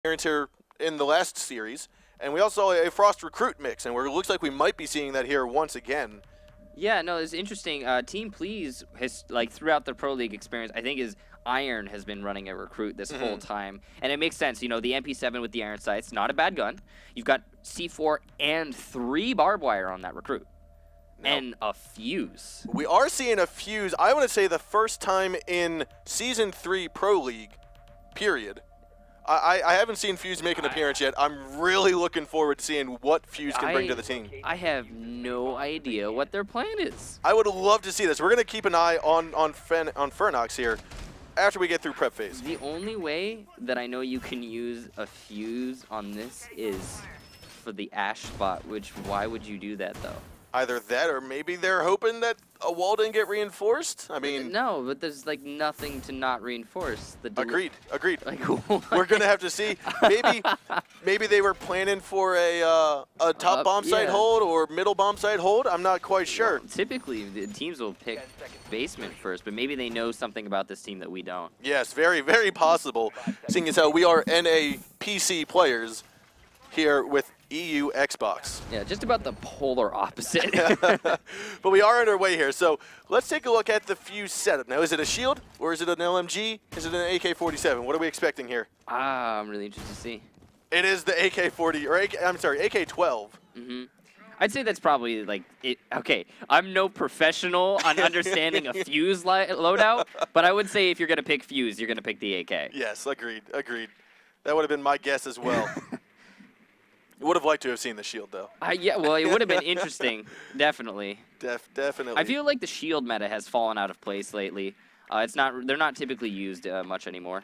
appearance here in the last series, and we also saw a Frost recruit mix, and it looks like we might be seeing that here once again. Yeah, no, it's interesting. Team Please has, like, throughout the Pro League experience, I think Iron has been running a recruit this whole time. And it makes sense. You know, the MP7 with the iron sights, not a bad gun. You've got C4 and 3 barbed wire on that recruit. And a fuse. We are seeing a fuse, I want to say the first time in Season 3 Pro League, period. I haven't seen Fuse make an appearance yet. I'm really looking forward to seeing what Fuse can bring to the team. I have no idea what their plan is. I would love to see this. We're going to keep an eye on Fernox here after we get through prep phase. The only way that I know you can use a fuse on this is for the Ash spot, which why would you do that, though? Either that or maybe they're hoping that a wall didn't get reinforced. I mean... No, but there's, like, nothing to not reinforce. Agreed. Like, we're going to have to see. Maybe they were planning for a top bomb site hold or middle bomb site hold. I'm not quite sure. Well, typically, the teams will pick basement first, but maybe they know something about this team that we don't. Yes, very, very possible, seeing as how we are NA PC players here with EU Xbox. Yeah, just about the polar opposite. But we are underway here, so let's take a look at the Fuse setup. Now, is it a shield, or is it an LMG? Is it an AK-47? What are we expecting here? I'm really interested to see. It is the AK-40, or I'm sorry, AK-12. I'd say that's probably like it. Okay, I'm no professional on understanding a Fuse loadout, but I would say if you're gonna pick Fuse, you're gonna pick the AK. Yes, agreed. That would have been my guess as well. Would have liked to have seen the shield, though. Yeah, well, it would have been interesting, definitely. Definitely. I feel like the shield meta has fallen out of place lately. They're not typically used much anymore.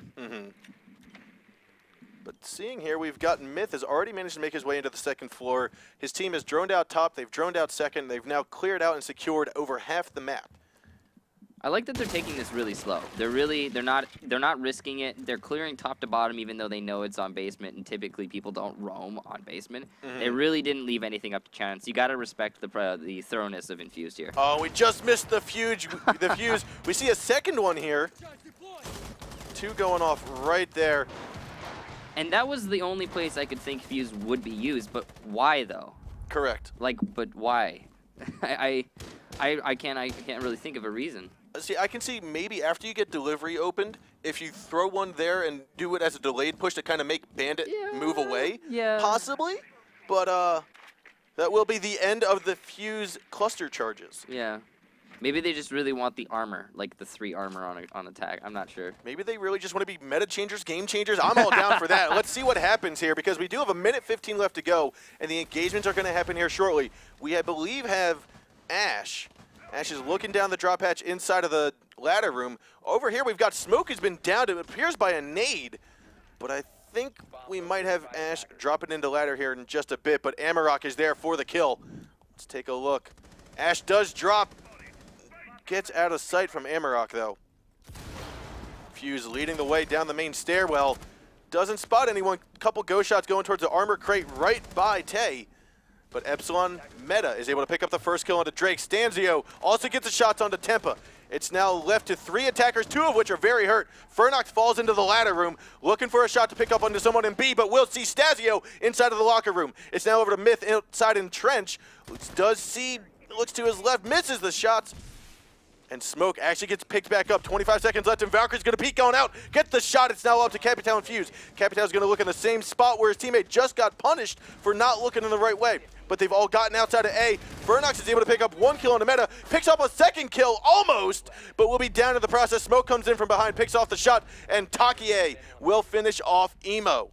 But seeing here, we've got Myth has already managed to make his way into the second floor. His team has droned out top. They've droned out second. They've now cleared out and secured over half the map. I like that they're taking this really slow. They're not risking it. They're clearing top to bottom even though they know it's on basement, and typically people don't roam on basement. They really didn't leave anything up to chance. You got to respect the thoroughness of Infused here. Oh, we just missed the fuse. We see a second one here. 2 going off right there. And that was the only place I could think Fuse would be used, but why though? Correct. Like, but why? I can't really think of a reason. See, I can see maybe after you get delivery opened, if you throw one there and do it as a delayed push to kind of make Bandit move away, possibly. But that will be the end of the Fuse cluster charges. Yeah. Maybe they just really want the armor, like the 3 armor on attack. I'm not sure. Maybe they really just want to be meta changers, game changers. I'm all down for that. Let's see what happens here, because we do have 1:15 left to go, and the engagements are going to happen here shortly. We, I believe, have Ash. Ash is looking down the drop hatch inside of the ladder room. Over here, we've got Smoke who's been downed, it appears, by a nade. But I think we might have Ash dropping into ladder here in just a bit, but Amarok is there for the kill. Let's take a look. Ash does drop. Gets out of sight from Amarok, though. Fuse leading the way down the main stairwell. Doesn't spot anyone. Couple ghost shots going towards the armor crate right by Tay. But Epsilon Meta is able to pick up the first kill onto Drake. Stanzio also gets the shots onto Tempa. It's now left to 3 attackers, 2 of which are very hurt. Fernox falls into the ladder room, looking for a shot to pick up onto someone in B, but we'll see Stasio inside of the locker room. It's now over to Myth inside in Trench. Does see, looks to his left, misses the shots. And Smoke actually gets picked back up. 25 seconds left, and Valkyrie's going to peek going out. Gets the shot. It's now up to Capital and Fuse. Capital's going to look in the same spot where his teammate just got punished for not looking in the right way. But they've all gotten outside of A. Fernox is able to pick up 1 kill on the meta. Picks up a second kill, almost, but will be down in the process. Smoke comes in from behind, picks off the shot, and Takie will finish off Emo.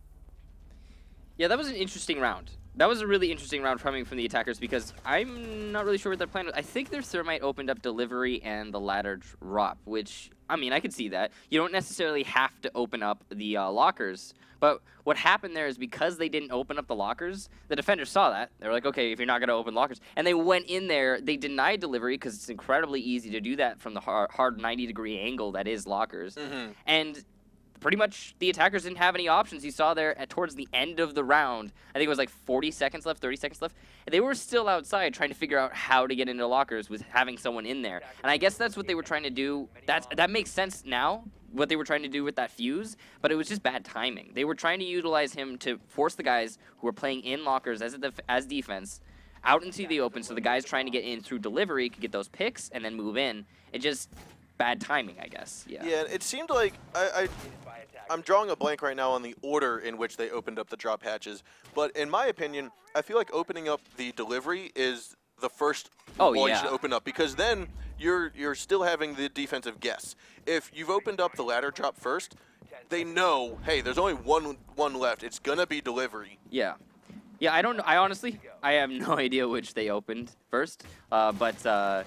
Yeah, that was an interesting round. That was a really interesting round coming from the attackers because I'm not really sure what their plan was. I think their Thermite opened up delivery and the ladder drop, which, I mean, I could see that. You don't necessarily have to open up the lockers, but what happened there is because they didn't open up the lockers, the defenders saw that. They were like, okay, if you're not going to open lockers. And they went in there. They denied delivery because it's incredibly easy to do that from the hard 90-degree angle that is lockers. And pretty much the attackers didn't have any options. You saw there towards the end of the round, I think it was like 40 seconds left, 30 seconds left, and they were still outside trying to figure out how to get into lockers with having someone in there. And I guess that's what they were trying to do. That makes sense now what they were trying to do with that fuse, but it was just bad timing. They were trying to utilize him to force the guys who were playing in lockers as defense out into the open, so the guys trying to get in through delivery could get those picks and then move in. It just bad timing, I guess. Yeah. Yeah, it seemed like I'm drawing a blank right now on the order in which they opened up the drop hatches, but in my opinion, I feel like opening up the delivery is the first one you should open up, because then you're still having the defensive guess. If you've opened up the ladder drop first, they know, hey, there's only one left. It's gonna be delivery. Yeah. Yeah, I don't know. I honestly have no idea which they opened first, but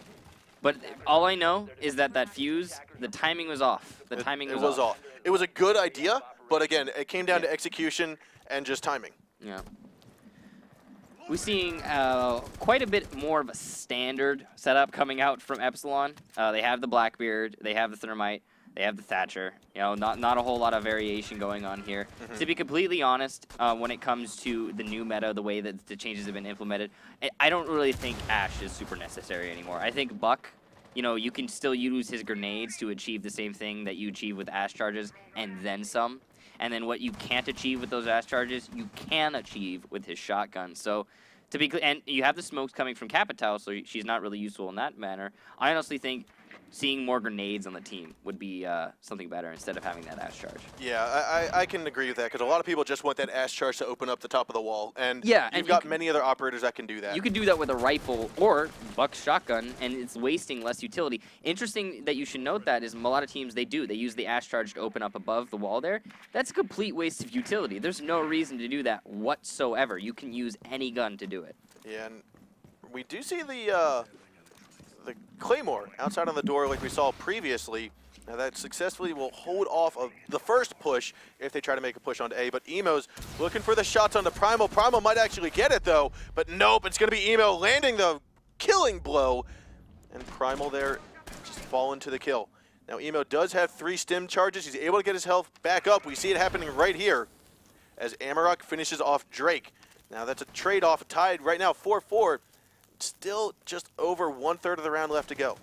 all I know is that fuse, the timing was off. The timing was off. It was a good idea, but again, it came down to execution and just timing. Yeah. We're seeing quite a bit more of a standard setup coming out from Epsilon. They have the Blackbeard, they have the Thermite, they have the Thatcher. You know, not a whole lot of variation going on here. To be completely honest, when it comes to the new meta, the way that the changes have been implemented, I don't really think Ashe is super necessary anymore. I think Buck, you know, you can still use his grenades to achieve the same thing that you achieve with Ashe charges and then some. And then what you can't achieve with those Ashe charges, you can achieve with his shotgun. So, to be clear, and you have the smokes coming from Capitao, so she's not really useful in that manner. I honestly think seeing more grenades on the team would be something better instead of having that Ashe charge. Yeah, I can agree with that, because a lot of people just want that Ashe charge to open up the top of the wall, and you've got many other operators that can do that. You can do that with a rifle or Buck's shotgun, and it's wasting less utility. Interesting that you should note that is a lot of teams, they use the Ashe charge to open up above the wall there. That's a complete waste of utility. There's no reason to do that whatsoever. You can use any gun to do it. Yeah, and we do see the Claymore outside on the door like we saw previously. Now that successfully will hold off of the first push if they try to make a push onto A, but Emo's looking for the shots on the Primal. Primal might actually get it though, but nope, it's gonna be Emo landing the killing blow, and Primal there just falling to the kill. Now Emo does have 3 stim charges. He's able to get his health back up. We see it happening right here as Amarok finishes off Drake. Now that's a trade-off, tied right now 4-4. Still just over 1/3 of the round left to go.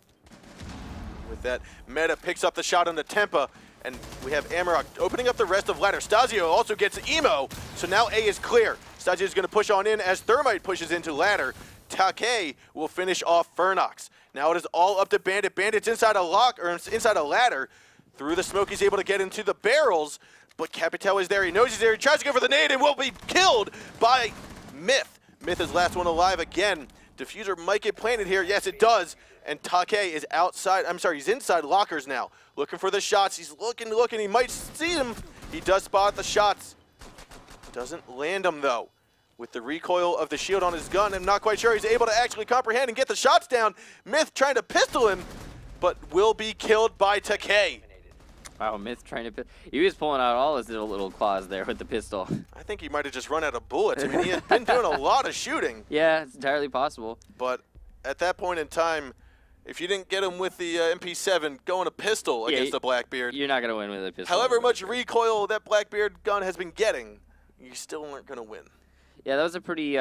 With that, Meta picks up the shot on the Tempa, and we have Amarok opening up the rest of ladder. Stasio also gets Emo, so now A is clear. Stasio is going to push on in as Thermite pushes into ladder. Take will finish off Fernox. Now it is all up to Bandit. Bandit's inside a lock, or inside a ladder. Through the smoke, he's able to get into the barrels, but Capitao is there. He knows he's there. He tries to go for the nade and will be killed by Myth. Myth is last one alive again. Diffuser might get planted here. Yes, it does. And Take is outside. I'm sorry, he's inside lockers now. Looking for the shots. He's looking. He might see them. He does spot the shots. Doesn't land them, though. With the recoil of the shield on his gun, I'm not quite sure he's able to actually comprehend and get the shots down. Myth trying to pistol him, but will be killed by Take. Wow, Myth trying to... He was pulling out all his little claws there with the pistol. I think he might have just run out of bullets. I mean, he has been doing a lot of shooting. Yeah, it's entirely possible. But at that point in time, if you didn't get him with the MP7 going a pistol against the Blackbeard... You're not going to win with a pistol. However much recoil that Blackbeard gun has been getting, you still weren't going to win. Yeah, that was a pretty...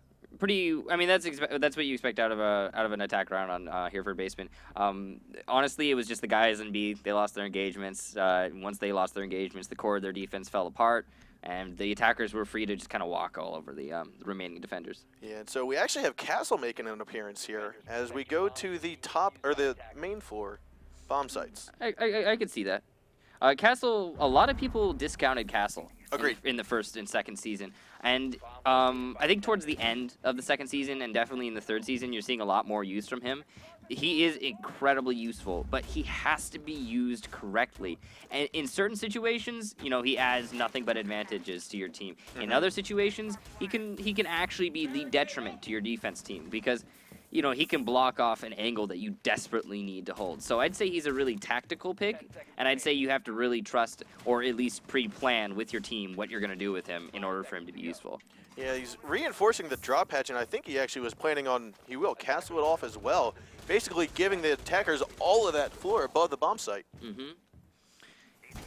I mean, that's what you expect out of an attack round on Hereford Basement. Honestly, it was just the guys in B. They lost their engagements. Once they lost their engagements, the core of their defense fell apart, and the attackers were free to just kind of walk all over the remaining defenders. Yeah, and so we actually have Castle making an appearance here as we go to the top or the main floor bomb sites. I could see that. Castle, a lot of people discounted Castle. Agreed. In the first and second season. And I think towards the end of the second season and definitely in the third season, you're seeing a lot more use from him. He is incredibly useful, but he has to be used correctly. And in certain situations, you know, he adds nothing but advantages to your team. In other situations, he can actually be the detriment to your defense team because, you know, he can block off an angle that you desperately need to hold. So I'd say he's a really tactical pick, and I'd say you have to really trust or at least pre-plan with your team what you're going to do with him in order for him to be useful. Yeah, he's reinforcing the drop patch, and I think he actually was planning on, he will castle it off as well, basically giving the attackers all of that floor above the bomb site.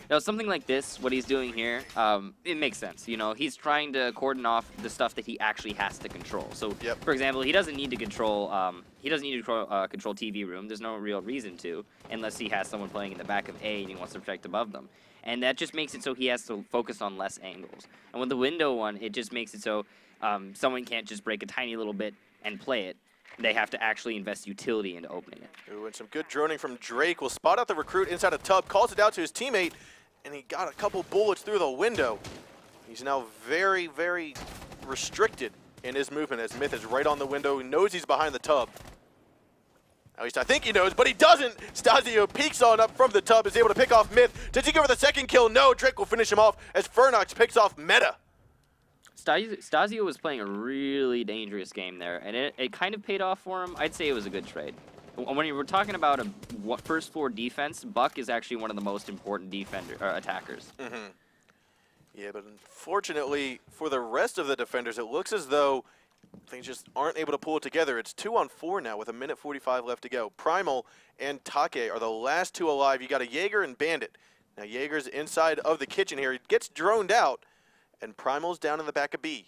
Now, something like this, what he's doing here, it makes sense. You know, he's trying to cordon off the stuff that he actually has to control. So, for example, he doesn't need to control. Control TV room. There's no real reason to, unless he has someone playing in the back of A and he wants to protect above them. And that just makes it so he has to focus on less angles. And with the window one, it just makes it so someone can't just break a tiny little bit and play it. They have to actually invest utility into opening it. Ooh, and some good droning from Drake will spot out the recruit inside a tub, calls it out to his teammate, and he got a couple bullets through the window. He's now very, very restricted in his movement as Myth is right on the window. He knows he's behind the tub. At least I think he knows, but he doesn't. Stasio peeks on up from the tub, is able to pick off Myth. Does he go for the second kill? No, Drake will finish him off as Fernox picks off Meta. Stasio was playing a really dangerous game there, and it kind of paid off for him. I'd say it was a good trade. When you were talking about a first floor defense, Buck is actually one of the most important attackers. Yeah, but unfortunately for the rest of the defenders, it looks as though they just aren't able to pull it together. It's 2-on-4 now with 1:45 left to go. Primal and Take are the last two alive. You got a Jaeger and Bandit. Now Jaeger's inside of the kitchen here. He gets droned out, and Primal's down in the back of B.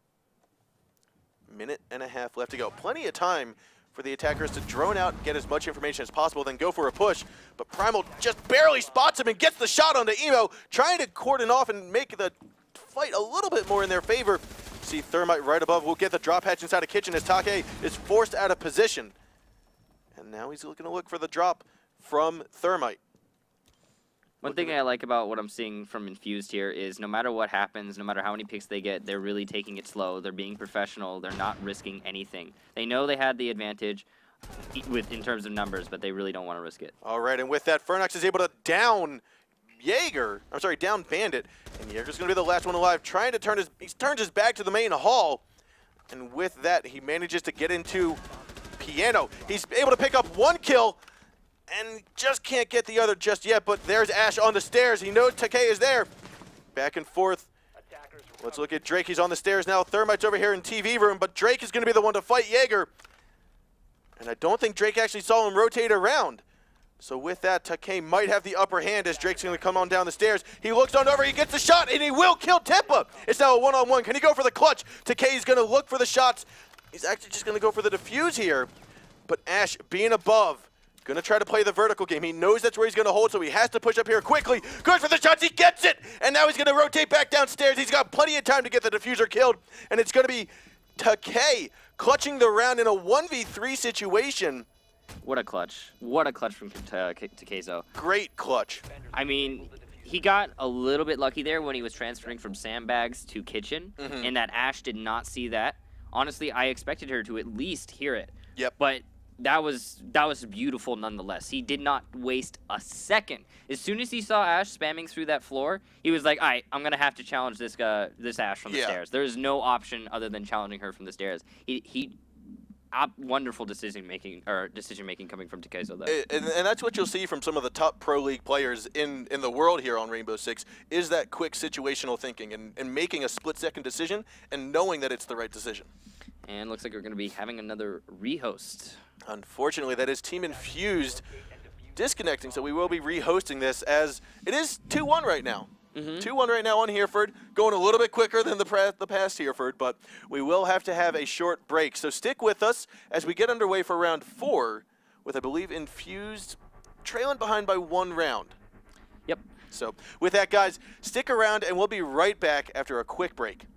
1.5 left to go. Plenty of time for the attackers to drone out and get as much information as possible, then go for a push. But Primal just barely spots him and gets the shot onto Emo, trying to cordon off and make the fight a little bit more in their favor. See Thermite right above. We'll get the drop hatch inside the kitchen as Take is forced out of position. And now he's looking to look for the drop from Thermite. One thing I like about what I'm seeing from Infused here is no matter what happens, no matter how many picks they get, they're really taking it slow. They're being professional. They're not risking anything. They know they had the advantage in terms of numbers, but they really don't want to risk it. All right, and with that, Fernox is able to down down Bandit. And Jaeger's going to be the last one alive, trying to turn he turns his back to the main hall. And with that, he manages to get into Piano. He's able to pick up one kill, and just can't get the other just yet, but there's Ash on the stairs. He knows Take is there. Back and forth. Let's look at Drake. He's on the stairs now. Thermite's over here in TV room, but Drake is going to be the one to fight Jaeger. And I don't think Drake actually saw him rotate around. So with that, Take might have the upper hand as Drake's going to come on down the stairs. He looks on over, he gets the shot, and he will kill Tempa. It's now a one-on-one. Can he go for the clutch? Take's going to look for the shots. He's actually just going to go for the defuse here. But Ash, being above, going to try to play the vertical game. He knows that's where he's going to hold, so he has to push up here quickly. Goes for the shots, he gets it! And now he's going to rotate back downstairs. He's got plenty of time to get the diffuser killed. And it's going to be Take clutching the round in a 1v3 situation. What a clutch. What a clutch from Takezo. Great clutch. I mean, he got a little bit lucky there when he was transferring from sandbags to kitchen, and that Ash did not see that. Honestly, I expected her to at least hear it. Yep. But that was beautiful nonetheless. He did not waste a second. As soon as he saw Ash spamming through that floor, he was like, all right, I'm going to have to challenge this Ash from the stairs. There is no option other than challenging her from the stairs. Wonderful decision making coming from Takezo there. And that's what you'll see from some of the top pro league players in the world here on Rainbow Six, is that quick situational thinking and making a split-second decision and knowing that it's the right decision. And looks like we're going to be having another rehost. Unfortunately, that is Team Infused disconnecting, so we will be rehosting this as it is 2-1 right now. 2-1 right now on Hereford, going a little bit quicker than the past Hereford, but we will have to have a short break. So stick with us as we get underway for round 4 with, I believe, Infused trailing behind by 1 round. Yep. So with that, guys, stick around and we'll be right back after a quick break.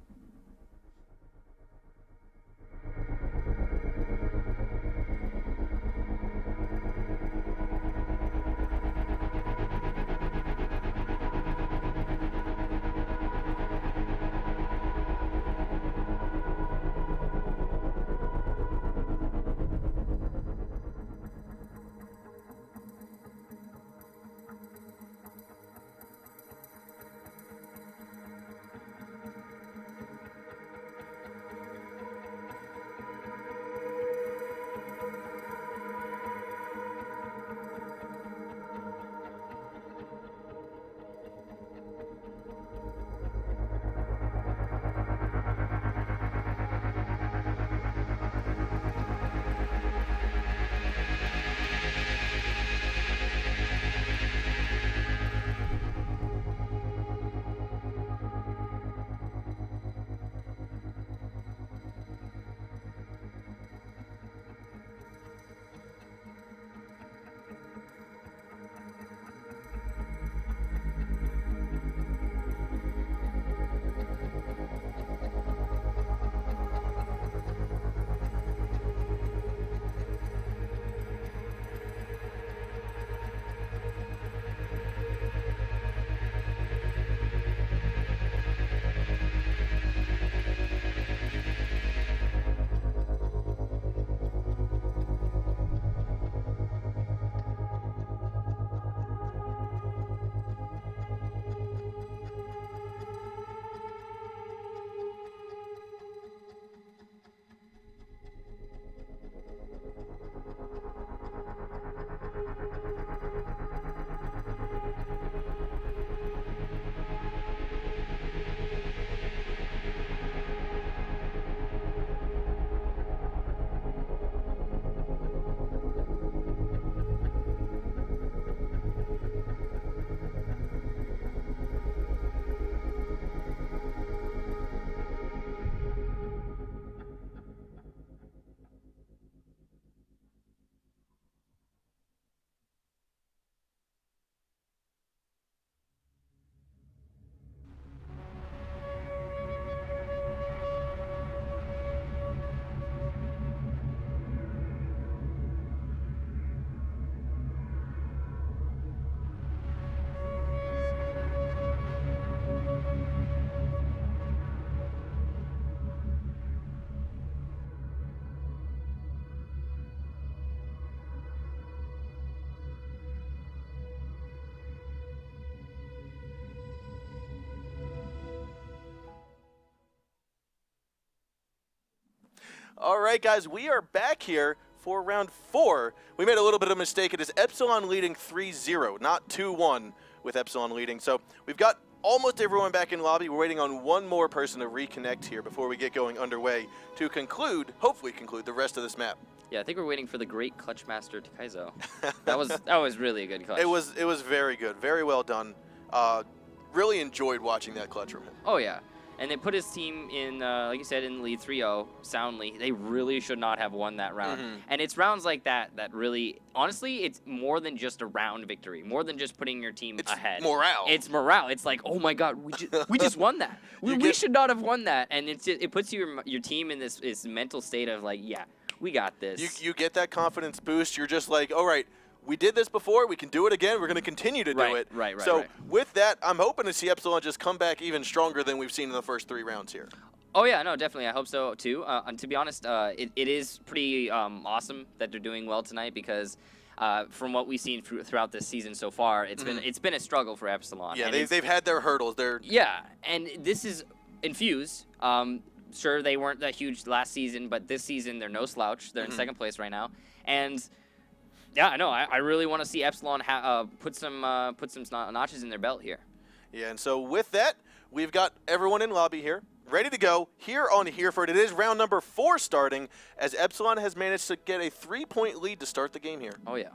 All right, guys, we are back here for round 4. We made a little bit of a mistake. It is Epsilon leading 3-0, not 2-1 with Epsilon leading. So we've got almost everyone back in lobby. We're waiting on one more person to reconnect here before we get going underway to conclude, hopefully conclude, the rest of this map. Yeah, I think we're waiting for the great clutch master Takaizo. that was really a good clutch. It was very good, very well done. Really enjoyed watching that clutch from him. Oh yeah, and they put his team in, like you said, in the lead 3-0 soundly. They really should not have won that round. And it's rounds like that that really, honestly, it's more than just a round victory, more than just putting your team ahead. Morale. It's morale. It's like, oh my God, we just won that. We should not have won that, and it puts your team in this mental state of like, yeah, we got this. You get that confidence boost. You're just like, all right, we did this before. We can do it again. We're going to continue to do it. Right. So with that, I'm hoping to see Epsilon just come back even stronger than we've seen in the first 3 rounds here. Oh, yeah, no, definitely. I hope so, too. And to be honest, it is pretty awesome that they're doing well tonight because from what we've seen throughout this season so far, it's been a struggle for Epsilon. Yeah, they've had their hurdles. Yeah, and this is Infuse. Sure, they weren't that huge last season, but this season they're no slouch. They're in second place right now. And yeah, no, I really want to see Epsilon put some notches in their belt here. Yeah, and so with that, we've got everyone in lobby here, ready to go here on Hereford. It is round number 4 starting, as Epsilon has managed to get a 3-point lead to start the game here. Oh, yeah.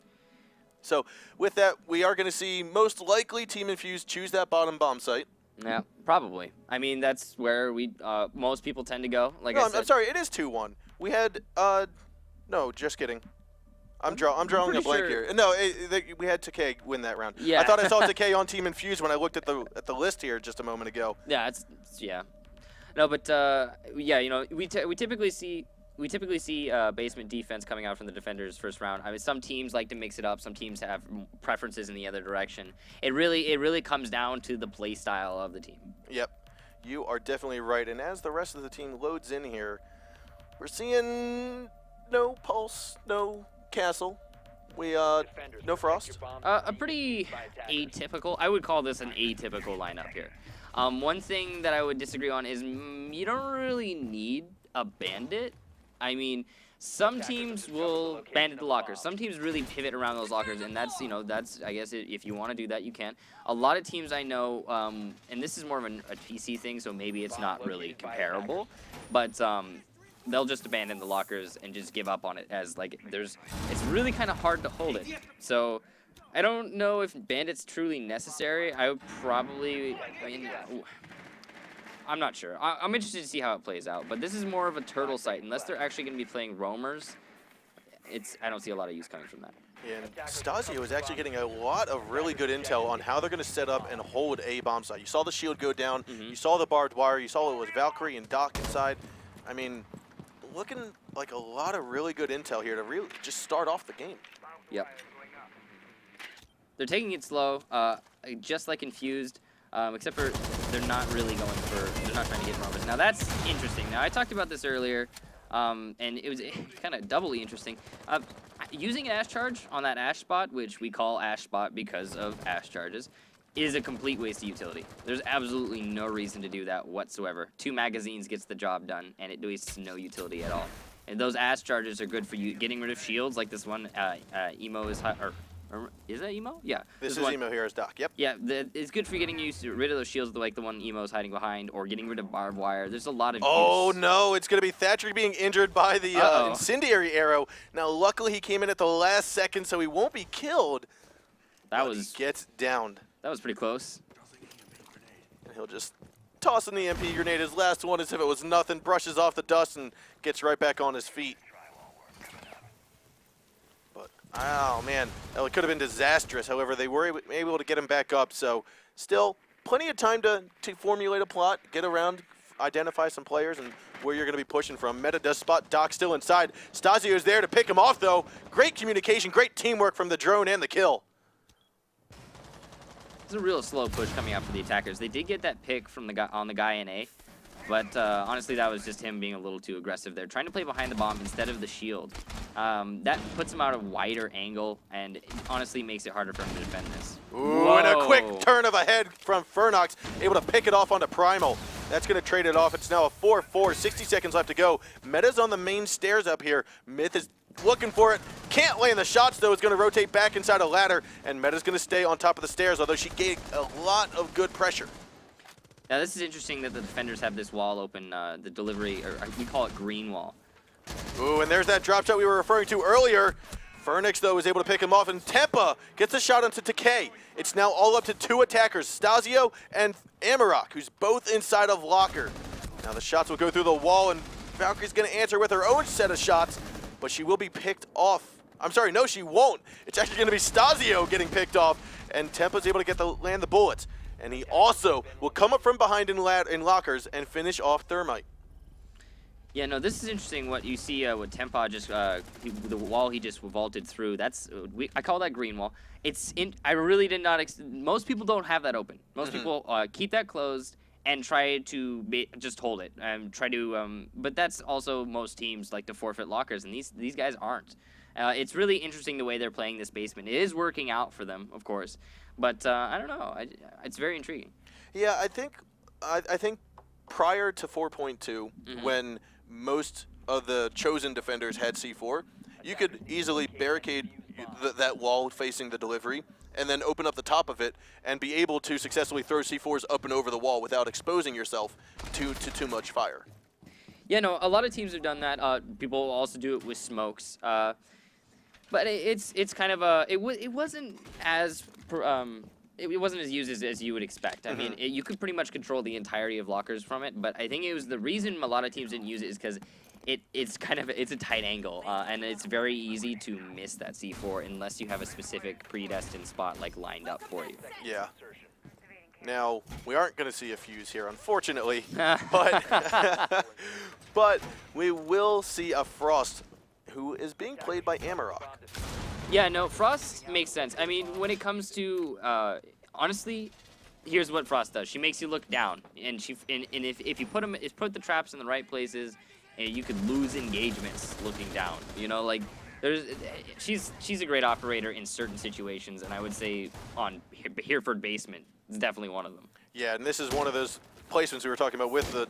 So with that, we are going to see most likely Team Infuse choose that bottom bomb site. Yeah, probably. I mean, that's where most people tend to go. Like no, I said. I'm sorry, it is 2-1. We had, no, just kidding. I'm drawing a blank here. No, we had Takei win that round. Yeah. I thought I saw Takei on Team Infuse when I looked at the list here just a moment ago. Yeah, yeah. No, but yeah, you know, we typically see basement defense coming out from the defenders first round. I mean, some teams like to mix it up. Some teams have preferences in the other direction. It really comes down to the play style of the team. Yep, you are definitely right. And as the rest of the team loads in here, we're seeing no Pulse, no Castle. No Frost. A pretty atypical. I would call this an atypical lineup here. One thing that I would disagree on is you don't really need a bandit. I mean, some teams will bandit the lockers. Some teams really pivot around those lockers, and that's I guess if you want to do that, you can. A lot of teams I know, and this is more of a PC thing, so maybe it's not really comparable, but they'll just abandon the lockers and just give up on it as like it's really kind of hard to hold it. So I don't know if bandit's truly necessary. I would probably, I'm not sure. I'm interested to see how it plays out, but this is more of a turtle site. Unless they're actually going to be playing roamers, I don't see a lot of use coming from that. And Stasio is actually getting a lot of really good intel on how they're going to set up and hold a bomb site. You saw the shield go down. You saw the barbed wire. You saw it was Valkyrie and Doc inside. I mean, looking like a lot of really good intel here to really just start off the game. Yep. They're taking it slow, just like Infused, except for they're not trying to hit roamers. Now that's interesting. Now I talked about this earlier, and it was kind of doubly interesting. Using an Ash charge on that Ash spot, which we call Ash spot because of Ash charges, is a complete waste of utility. There's absolutely no reason to do that whatsoever. 2 magazines gets the job done, and it wastes no utility at all. And those Ash charges are good for you getting rid of shields, like this one Emo is or is that Emo? Yeah. This is Emo here as Doc, yep. Yeah, it's good for getting rid of those shields like the one Emo's hiding behind, or getting rid of barbed wire. There's a lot of use. No, it's going to be Thatcher being injured by the incendiary arrow. Now, luckily he came in at the last second, so he won't be killed. He gets downed. That was pretty close. And he'll just toss in the MP grenade. His last one as if it was nothing, brushes off the dust and gets right back on his feet. Oh, man, that could have been disastrous. However, they were able to get him back up. So still plenty of time to formulate a plot, get around, identify some players, and where you're going to be pushing from. Meta does spot Doc still inside. Stasio is there to pick him off, though. Great communication, great teamwork from the drone and the kill. It's a real slow push coming out for the attackers. They did get that pick from the guy in A. But honestly, that was just him being a little too aggressive there, trying to play behind the bomb instead of the shield. That puts him out a wider angle, and it honestly makes it harder for him to defend this. Ooh, and a quick turn of a head from Fernox, able to pick it off onto Primal. That's going to trade it off. It's now a 4-4, 60 seconds left to go. Meta's on the main stairs up here. Myth is looking for it. Can't land the shots, though. It's going to rotate back inside a ladder, and Meta's going to stay on top of the stairs, although she gave a lot of good pressure. Now, this is interesting that the defenders have this wall open, the delivery, or we call it green wall. Ooh, and there's that drop shot we were referring to earlier. Fernix, though, is able to pick him off, and Tempa gets a shot onto TK. It's now all up to 2 attackers, Stasio and Amarok, who's both inside of Locker. Now the shots will go through the wall, and Valkyrie's going to answer with her own set of shots, but she will be picked off. I'm sorry, no, she won't. It's actually going to be Stasio getting picked off, and Tempa's able to land the bullets. And he also will come up from behind in Lockers and finish off Thermite. Yeah, no, this is interesting. What you see with Tempa, just the wall he just vaulted through. That's I call that green wall. I really did not. Most people don't have that open. Most people keep that closed and try to just hold it and try to. But that's also most teams like to forfeit lockers, and these guys aren't. It's really interesting the way they're playing this basement. It is working out for them, of course, but I don't know. It's very intriguing. Yeah, I think prior to 4.2, when most of the chosen defenders had C4, you could easily barricade that wall facing the delivery and then open up the top of it and be able to successfully throw C4s up and over the wall without exposing yourself to too much fire. Yeah, no, a lot of teams have done that. People also do it with smokes. But it's kind of a it wasn't as it wasn't as used as you would expect. I mean, you could pretty much control the entirety of lockers from it, but I think it was the reason a lot of teams didn't use it is because it's a tight angle, and it's very easy to miss that C4 unless you have a specific predestined spot like lined up for you. Yeah. Now, we aren't going to see a fuse here, unfortunately, but but we will see a Frost, who is being played by Amarok. Yeah, no, Frost makes sense. I mean, when it comes to, honestly, here's what Frost does. She makes you look down, and if you put the traps in the right places, you could lose engagements looking down. You know, like she's a great operator in certain situations, and I would say on Hereford basement is definitely one of them. Yeah, and this is one of those placements we were talking about with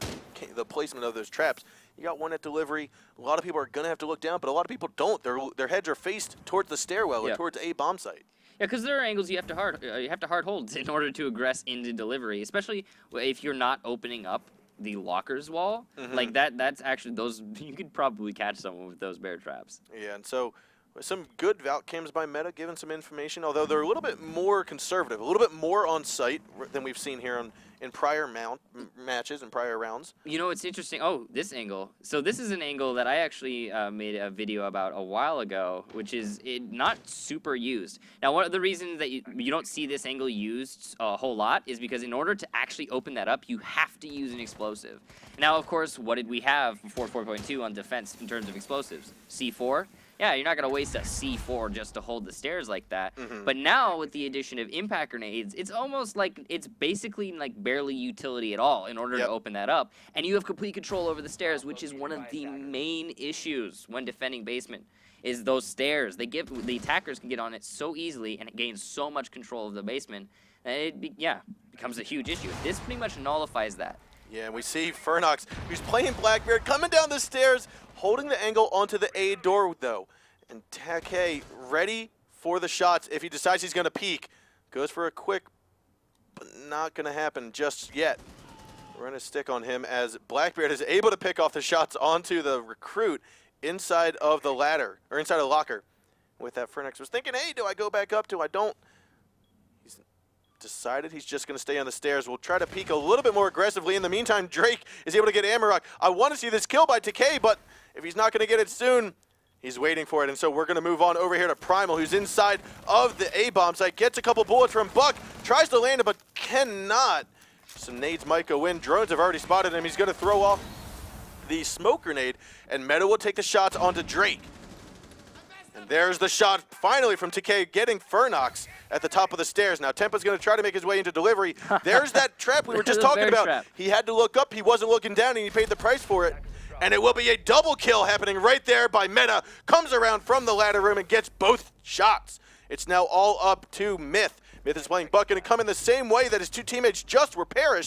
the placement of those traps. You got one at delivery. A lot of people are going to have to look down, but a lot of people don't. Their heads are faced towards the stairwell or towards a bomb site. Yeah, because there are angles you have to hard hold in order to aggress into delivery, especially if you're not opening up the lockers wall. Like that's actually those you could probably catch someone with those bear traps. Yeah, and so some good Valk cams by Meta, giving some information, although they're a little bit more conservative, a little bit more on site than we've seen here in prior matches and prior rounds. You know, it's interesting. Oh, this angle. So this is an angle that I actually made a video about a while ago, which is not super used. Now, one of the reasons that you don't see this angle used a whole lot is because in order to actually open that up, you have to use an explosive. Now, of course, what did we have before 4.2 on defense in terms of explosives? C4. Yeah, you're not going to waste a C4 just to hold the stairs like that. But now, with the addition of impact grenades, it's almost like it's basically like barely utility at all in order to open that up. And you have complete control over the stairs, which is one of the main issues when defending basement, is those stairs. The attackers can get on it so easily, and it gains so much control of the basement, that it becomes a huge issue. This pretty much nullifies that. Yeah, and we see Fernox, who's playing Blackbeard, coming down the stairs, holding the angle onto the A door, though. And Takei ready for the shots if he decides he's going to peek. Goes for a quick, but not going to happen just yet. We're going to stick on him as Blackbeard is able to pick off the shots onto the recruit inside of the ladder, or inside of the locker. With that, Fernox was thinking, hey, do I go back up? Do I don't? He's decided he's just going to stay on the stairs. We'll try to peek a little bit more aggressively. In the meantime, Drake is able to get Amarok. I want to see this kill by Takei, but if he's not going to get it soon, he's waiting for it. And so we're going to move on over here to Primal, who's inside of the A-bomb site. Gets a couple bullets from Buck. Tries to land it, but cannot. Some nades might go in. Drones have already spotted him. He's going to throw off the smoke grenade, and Meta will take the shots onto Drake. And there's the shot finally from Takei getting Fernox at the top of the stairs. Now Tempa's going to try to make his way into delivery. There's that trap we were just talking about. Trap. He had to look up. He wasn't looking down, and he paid the price for it. And it will be a double kill happening right there by Meta. Comes around from the ladder room and gets both shots. It's now all up to Myth. Myth is playing Buck, and it come in the same way that his two teammates just were perished.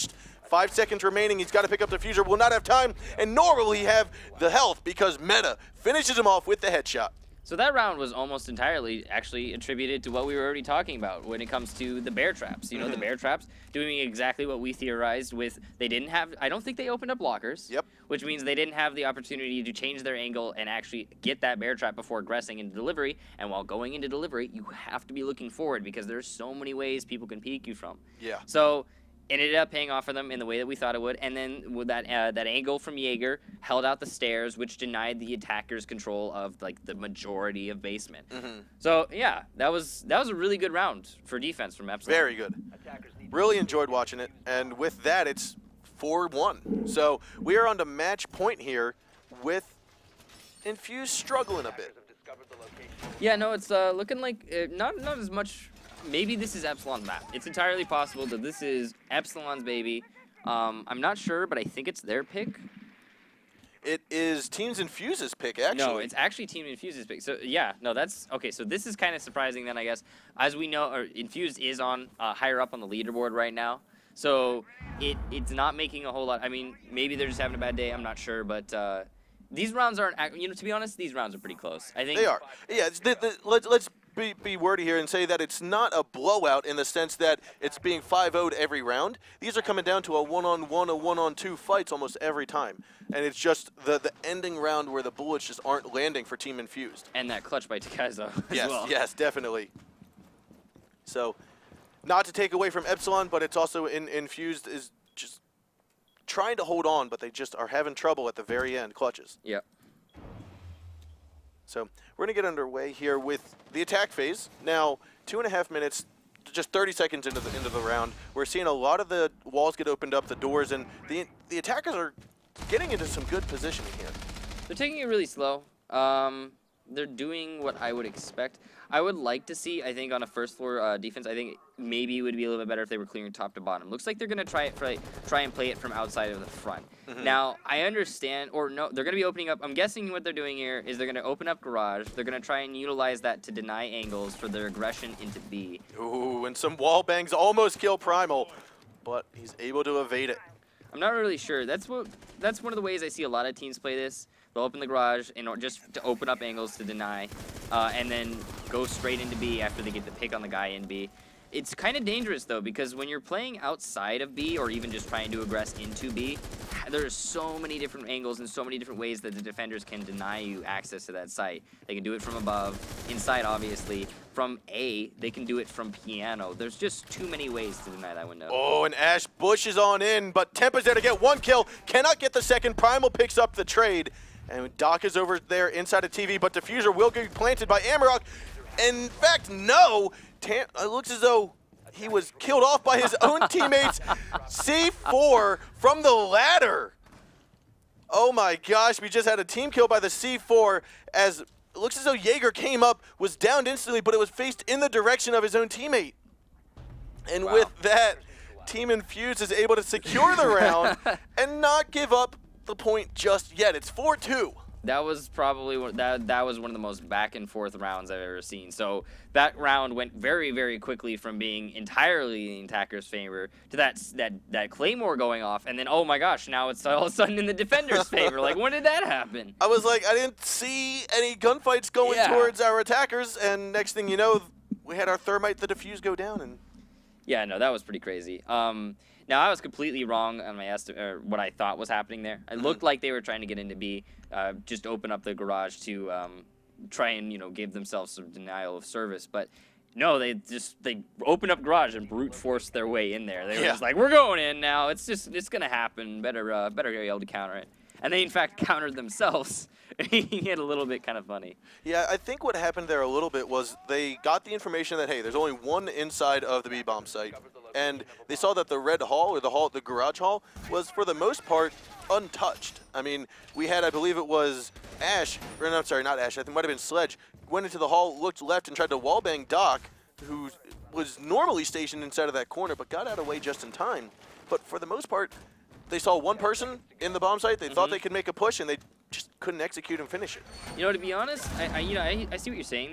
5 seconds remaining. He's got to pick up the Diffuser. Will not have time, and nor will he have the health because Meta finishes him off with the headshot. So that round was almost entirely actually attributed to what we were already talking about when it comes to the bear traps. You know, the bear traps doing exactly what we theorized with. They didn't have, I don't think they opened up blockers. Yep. Which means they didn't have the opportunity to change their angle and actually get that bear trap before aggressing into delivery. And while going into delivery, you have to be looking forward because there's so many ways people can peek you from. Yeah. So it ended up paying off for them in the way that we thought it would, and then with that angle from Jaeger held out the stairs, which denied the attackers control of like the majority of basement. So yeah, that was a really good round for defense from Epsilon. Very good. Really enjoyed watching it, and with that, it's 4-1. So we are on to match point here with Infused struggling a bit. Yeah, no, it's looking like not as much. Maybe this is Epsilon's map. It's entirely possible that this is Epsilon's baby. I'm not sure, but I think it's their pick. It is Teams Infuse's pick, actually. No, it's actually Team Infuse's pick. So, yeah, no, that's... Okay, so this is kind of surprising then, I guess. As we know, Infused is on higher up on the leaderboard right now. So it's not making a whole lot... I mean, maybe they're just having a bad day. I'm not sure, but... these rounds aren't... You know, to be honest, these rounds are pretty close. I think... They are. Yeah, let's be wordy here and say that it's not a blowout in the sense that it's being 5-0'd every round. These are coming down to a 1-on-1, a 1-on-2 fights almost every time. And it's just the ending round where the bullets just aren't landing for Team Infused. And that clutch by Takaizo Yes, as well. yes, definitely. So, not to take away from Epsilon, but it's also Infused is just trying to hold on, but they just are having trouble at the very end, clutches. Yep. So we're going to get underway here with the attack phase. Now, 2.5 minutes, just 30 seconds into the round. We're seeing a lot of the walls get opened up, the doors, and the attackers are getting into some good positioning here. They're taking it really slow. They're doing what I would expect. I would like to see, I think, on a first floor defense, I think maybe it would be a little bit better if they were clearing top to bottom. Looks like they're going to try and play it from outside of the front. Now, I understand, or no, they're going to be opening up. I'm guessing what they're doing here is they're going to open up garage. They're going to try and utilize that to deny angles for their aggression into B. Ooh, and some wall bangs almost kill Primal, but he's able to evade it. I'm not really sure. That's one of the ways I see a lot of teams play this. They'll open the garage just to open up angles to deny, and then go straight into B after they get the pick on the guy in B. It's kind of dangerous, though, because when you're playing outside of B or even just trying to aggress into B, there's so many different angles and so many different ways that the defenders can deny you access to that site. They can do it from above, inside, obviously. From A, they can do it from piano. There's just too many ways to deny that window. Oh, and Ash pushes on in, but Tempa's there to get one kill. Cannot get the second. Primal picks up the trade. And Doc is over there inside of TV, but Diffuser will get planted by Amarok. In fact, no. It looks as though he was killed off by his own teammates. C4 from the ladder. Oh my gosh, we just had a team kill by the C4 as it looks as though Jaeger came up, was downed instantly, but it was faced in the direction of his own teammate. And wow. With that, Team Infused is able to secure the round and not give up the point just yet. It's 4-2. That was probably that was one of the most back and forth rounds I've ever seen. So that round went very, very quickly from being entirely in attacker's favor to that Claymore going off, and then oh my gosh, now it's all of a sudden in the defender's favor. Like, when did that happen? I was like, I didn't see any gunfights going towards our attackers, and next thing you know, we had our Thermite the Diffuse go down. And yeah, no, that was pretty crazy. Now, I was completely wrong on my estimate, or what I thought was happening there. It looked like they were trying to get into B, just open up the garage to try and, give themselves some denial of service. But no, they opened up garage and brute forced their way in there. They were just like, we're going in now. It's going to happen. Better be able to counter it. And they, in fact, countered themselves. Making it a little bit kind of funny. Yeah, I think what happened there a little bit was they got the information that, hey, there's only one inside of the B-bomb site. And they saw that the red hall, or the garage hall, was for the most part untouched. I mean, we had, I believe it was Ash, or no, I'm sorry, not Ash, I think it might have been Sledge, went into the hall, looked left, and tried to wallbang Doc, who was normally stationed inside of that corner, but got out of the way just in time. But for the most part, they saw one person in the bomb site, they thought they could make a push, and they just couldn't execute and finish it. To be honest, I see what you're saying there.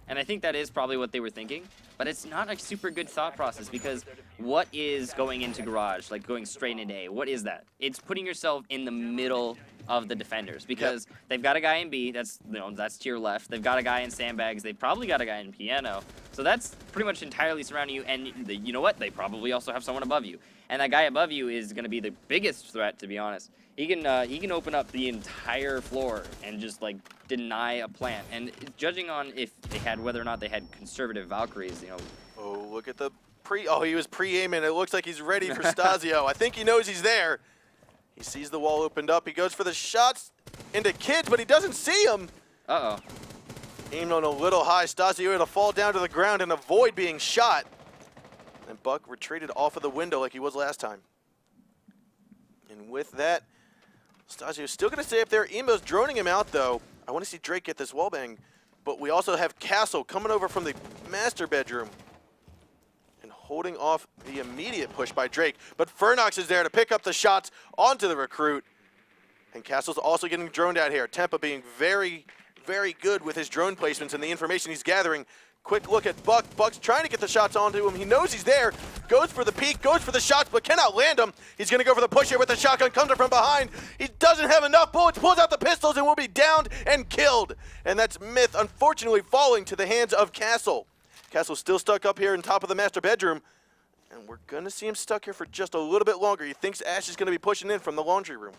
And I think that is probably what they were thinking. But it's not a super good thought process because what is going into Garage, like going straight into A? What is that? It's putting yourself in the middle of the defenders because they've got a guy in B, that's to your left. They've got a guy in Sandbags. They've probably got a guy in Piano. So that's pretty much entirely surrounding you. And you know what? They probably also have someone above you. And that guy above you is going to be the biggest threat, to be honest. He can open up the entire floor and just like deny a plant. And judging on if they had whether or not they had conservative Valkyries, you know. Oh, look at the he was pre-aiming. It looks like he's ready for Stasio. I think he knows he's there. He sees the wall opened up. He goes for the shots into Kids, but he doesn't see him. Uh-oh. Aimed on a little high. Stasio had to fall down to the ground and avoid being shot. And Buck retreated off of the window like he was last time. And with that, Stasio's still going to stay up there. Emo's droning him out, though. I want to see Drake get this wallbang. But we also have Castle coming over from the master bedroom and holding off the immediate push by Drake. But Fernox is there to pick up the shots onto the recruit. And Castle's also getting droned out here. Tempa being very, very good with his drone placements and the information he's gathering. Quick look at Buck. Buck's trying to get the shots onto him. He knows he's there. Goes for the peek, goes for the shots, but cannot land them. He's going to go for the push here with the shotgun. Comes up from behind. He doesn't have enough bullets. Pulls out the pistols and will be downed and killed. And that's Myth, unfortunately, falling to the hands of Castle. Castle's still stuck up here on top of the master bedroom. And we're going to see him stuck here for just a little bit longer. He thinks Ash is going to be pushing in from the laundry room.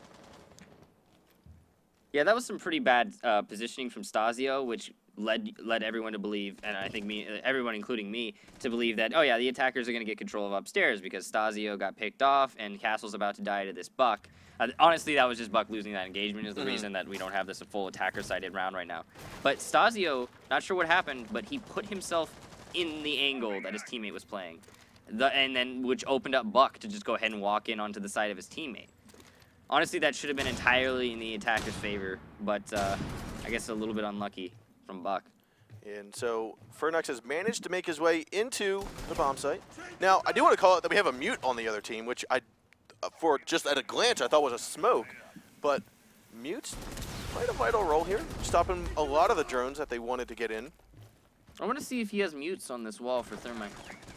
Yeah, that was some pretty bad positioning from Stasio, which led everyone to believe, and I think everyone, including me, to believe that, oh yeah, the attackers are going to get control of upstairs because Stasio got picked off and Castle's about to die to this Buck. Honestly, that was just Buck losing that engagement is the reason that we don't have this full attacker-sided round right now. But Stasio, not sure what happened, but he put himself in the angle that his teammate was playing, and then which opened up Buck to just go ahead and walk in onto the side of his teammate. Honestly, that should have been entirely in the attacker's favor, but I guess a little bit unlucky from Buck. And so Fernox has managed to make his way into the bomb site. Now, I do want to call it that we have a mute on the other team, which for just at a glance, I thought was a smoke. But mutes played a vital role here, stopping a lot of the drones that they wanted to get in. I want to see if he has mutes on this wall for Thermite.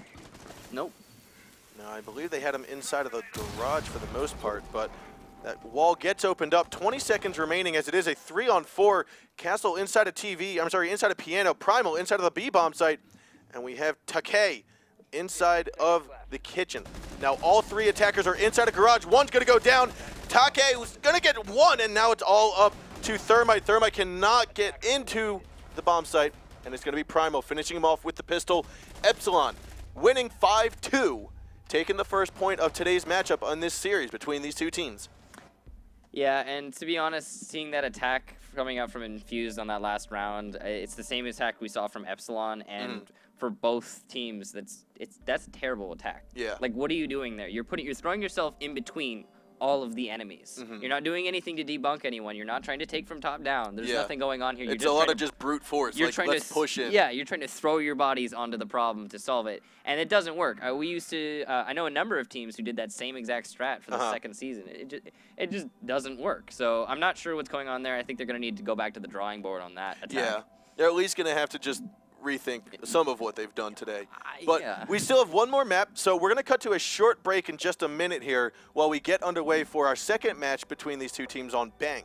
Nope. No, I believe they had him inside of the garage for the most part, but that wall gets opened up. 20 seconds remaining as it is a 3-on-4. Castle inside of inside of Piano. Primal inside of the B-bomb site. And we have Takei inside of the kitchen. Now all three attackers are inside of garage. One's going to go down. Takei was going to get one, and now it's all up to Thermite. Thermite cannot get into the bomb site, and it's going to be Primal finishing him off with the pistol. Epsilon winning 5-2, taking the first point of today's matchup on this series between these two teams. Yeah, and to be honest, seeing that attack coming out from Infused on that last round, it's the same attack we saw from Epsilon, and for both teams, that's a terrible attack. Yeah. Like, what are you doing there? You're throwing yourself in between all of the enemies. You're not doing anything to debunk anyone. You're not trying to take from top down. There's nothing going on here. It's a lot of just brute force. You're like, trying let's to push in. Yeah, you're trying to throw your bodies onto the problem to solve it, and it doesn't work. We used to. I know a number of teams who did that same exact strat for the second season. It just doesn't work. So I'm not sure what's going on there. I think they're going to need to go back to the drawing board on that attack. Yeah, they're at least going to have to just rethink some of what they've done today. But we still have one more map, so we're going to cut to a short break in just a minute here while we get underway for our second match between these two teams on Bank.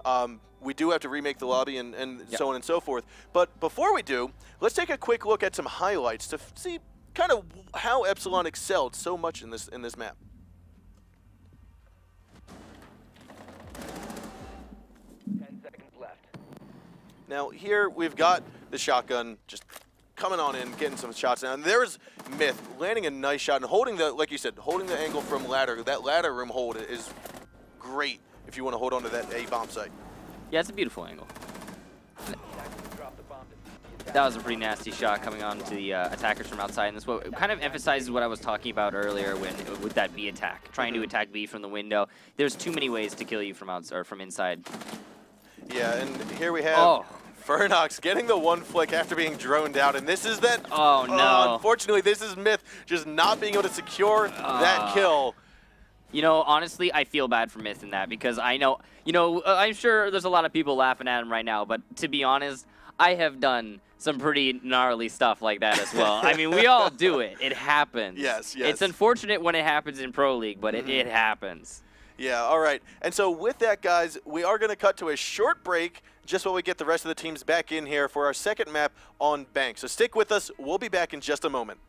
We do have to remake the lobby and so on and so forth. But before we do, let's take a quick look at some highlights to see kind of how Epsilon excelled so much in this map. Now here we've got the shotgun just coming on in, getting some shots down. And there's Myth landing a nice shot and holding the, like you said, holding the angle from ladder. That ladder room hold is great if you want to hold on to that A bomb site. Yeah, it's a beautiful angle. That was a pretty nasty shot coming on to the attackers from outside, and this kind of emphasizes what I was talking about earlier with that B attack, trying to attack B from the window. There's too many ways to kill you from outside or from inside. Yeah, and here we have Fernox getting the one flick after being droned out, and this is that. Oh no! Unfortunately, this is Myth just not being able to secure that kill. You know, honestly, I feel bad for Myth in that because I know, I'm sure there's a lot of people laughing at him right now, but to be honest, I have done some pretty gnarly stuff like that as well. I mean, we all do it. It happens. Yes, yes. It's unfortunate when it happens in Pro League, but it happens. Yeah, all right. And so with that, guys, we are going to cut to a short break just while we get the rest of the teams back in here for our second map on Bank. So stick with us. We'll be back in just a moment.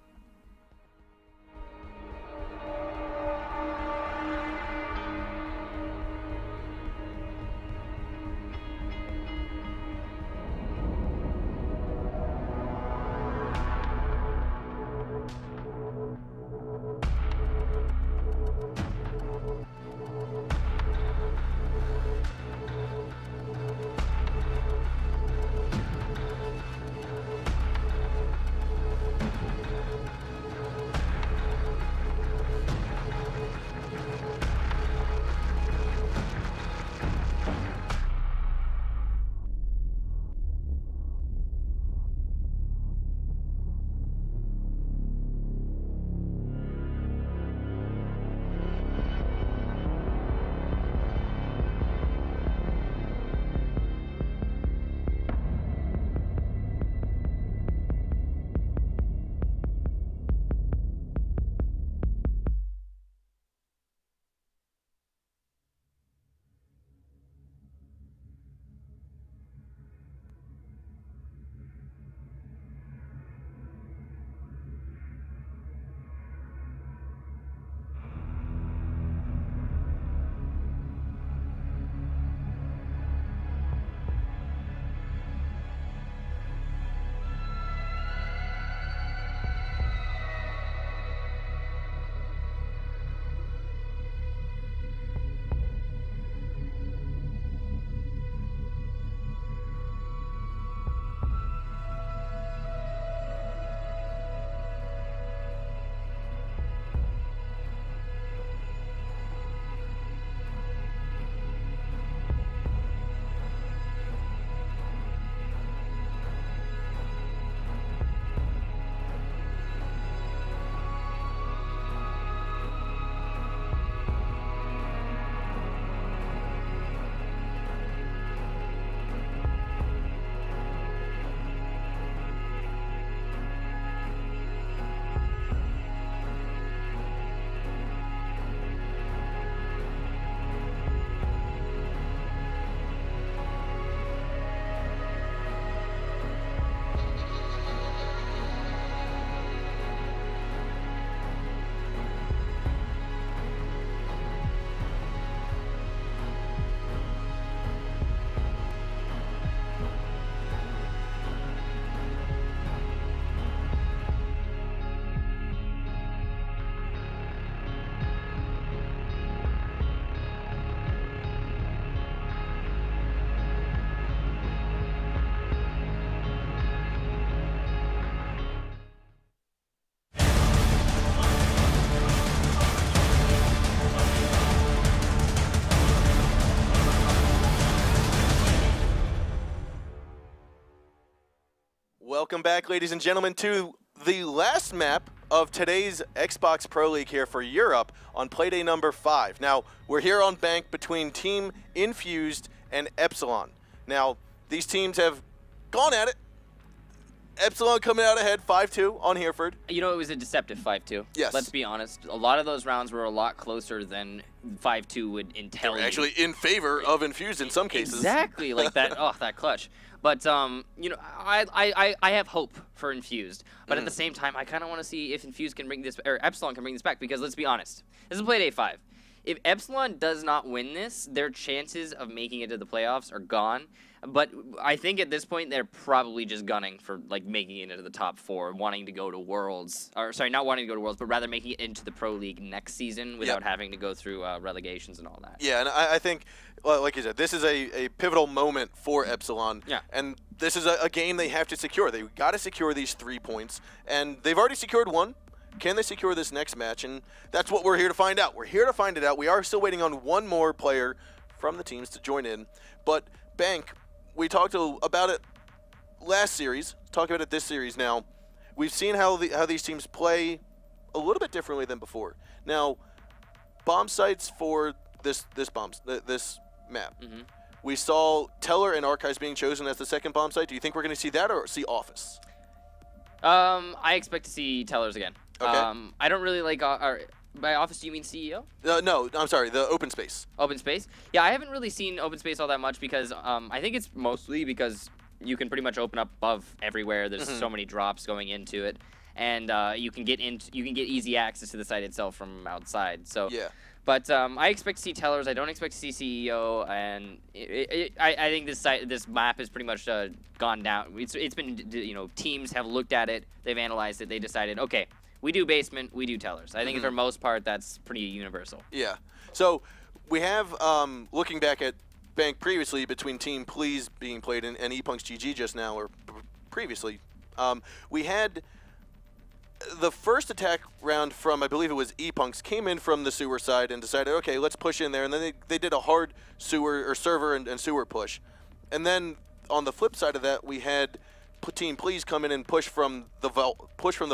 Welcome back, ladies and gentlemen, to the last map of today's Xbox Pro League here for Europe on Playday number 5. Now, we're here on Bank between Team Infused and Epsilon. Now, these teams have gone at it. Epsilon coming out ahead 5-2 on Hereford. You know, it was a deceptive 5-2. Yes. Let's be honest. A lot of those rounds were a lot closer than 5-2 would entail. They were actually in favor of Infused in some cases. Exactly, like that. Oh, that clutch. But you know, I have hope for Infused, but at the same time, I kind of want to see if Infused can bring this, or Epsilon can bring this back, because let's be honest, this is Playday 5. If Epsilon does not win this, their chances of making it to the playoffs are gone. But I think at this point, they're probably just gunning for like making it into the top 4, wanting to go to Worlds, or sorry, not wanting to go to Worlds, but rather making it into the Pro League next season without having to go through relegations and all that. Yeah, and I think, like you said, this is a pivotal moment for Epsilon. Yeah. And this is a game they have to secure. They've got to secure these 3 points, and they've already secured 1. Can they secure this next match? And that's what we're here to find out. We're here to find it out. We are still waiting on one more player from the teams to join in. But Bank, we talked about it last series. Talk about it this series now. We've seen how these teams play a little bit differently than before. Now, bomb sites for this map. We saw Teller and Archives being chosen as the second bomb site. Do you think we're going to see that or see Office? I expect to see Tellers again. Okay. I don't really like by Office. Do you mean CEO? No, I'm sorry. The open space. Open space. Yeah, I haven't really seen open space all that much because I think it's mostly because you can pretty much open up above everywhere. There's so many drops going into it, and you can get easy access to the site itself from outside. So Yeah. But I expect to see Tellers. I don't expect to see CEO, and I think this map has pretty much gone down. It's been teams have looked at it, they've analyzed it, they decided, okay, we do basement, we do Tellers. I think for the most part that's pretty universal. Yeah. So we have looking back at Bank previously between Team Please being played and ePunks GG just now or previously, we had. The first attack round from, I believe it was ePunks, came in from the sewer side and decided, okay, let's push in there. And then they did a hard sewer or server and sewer push. And then on the flip side of that, we had Team Please come in and push from the vault, push from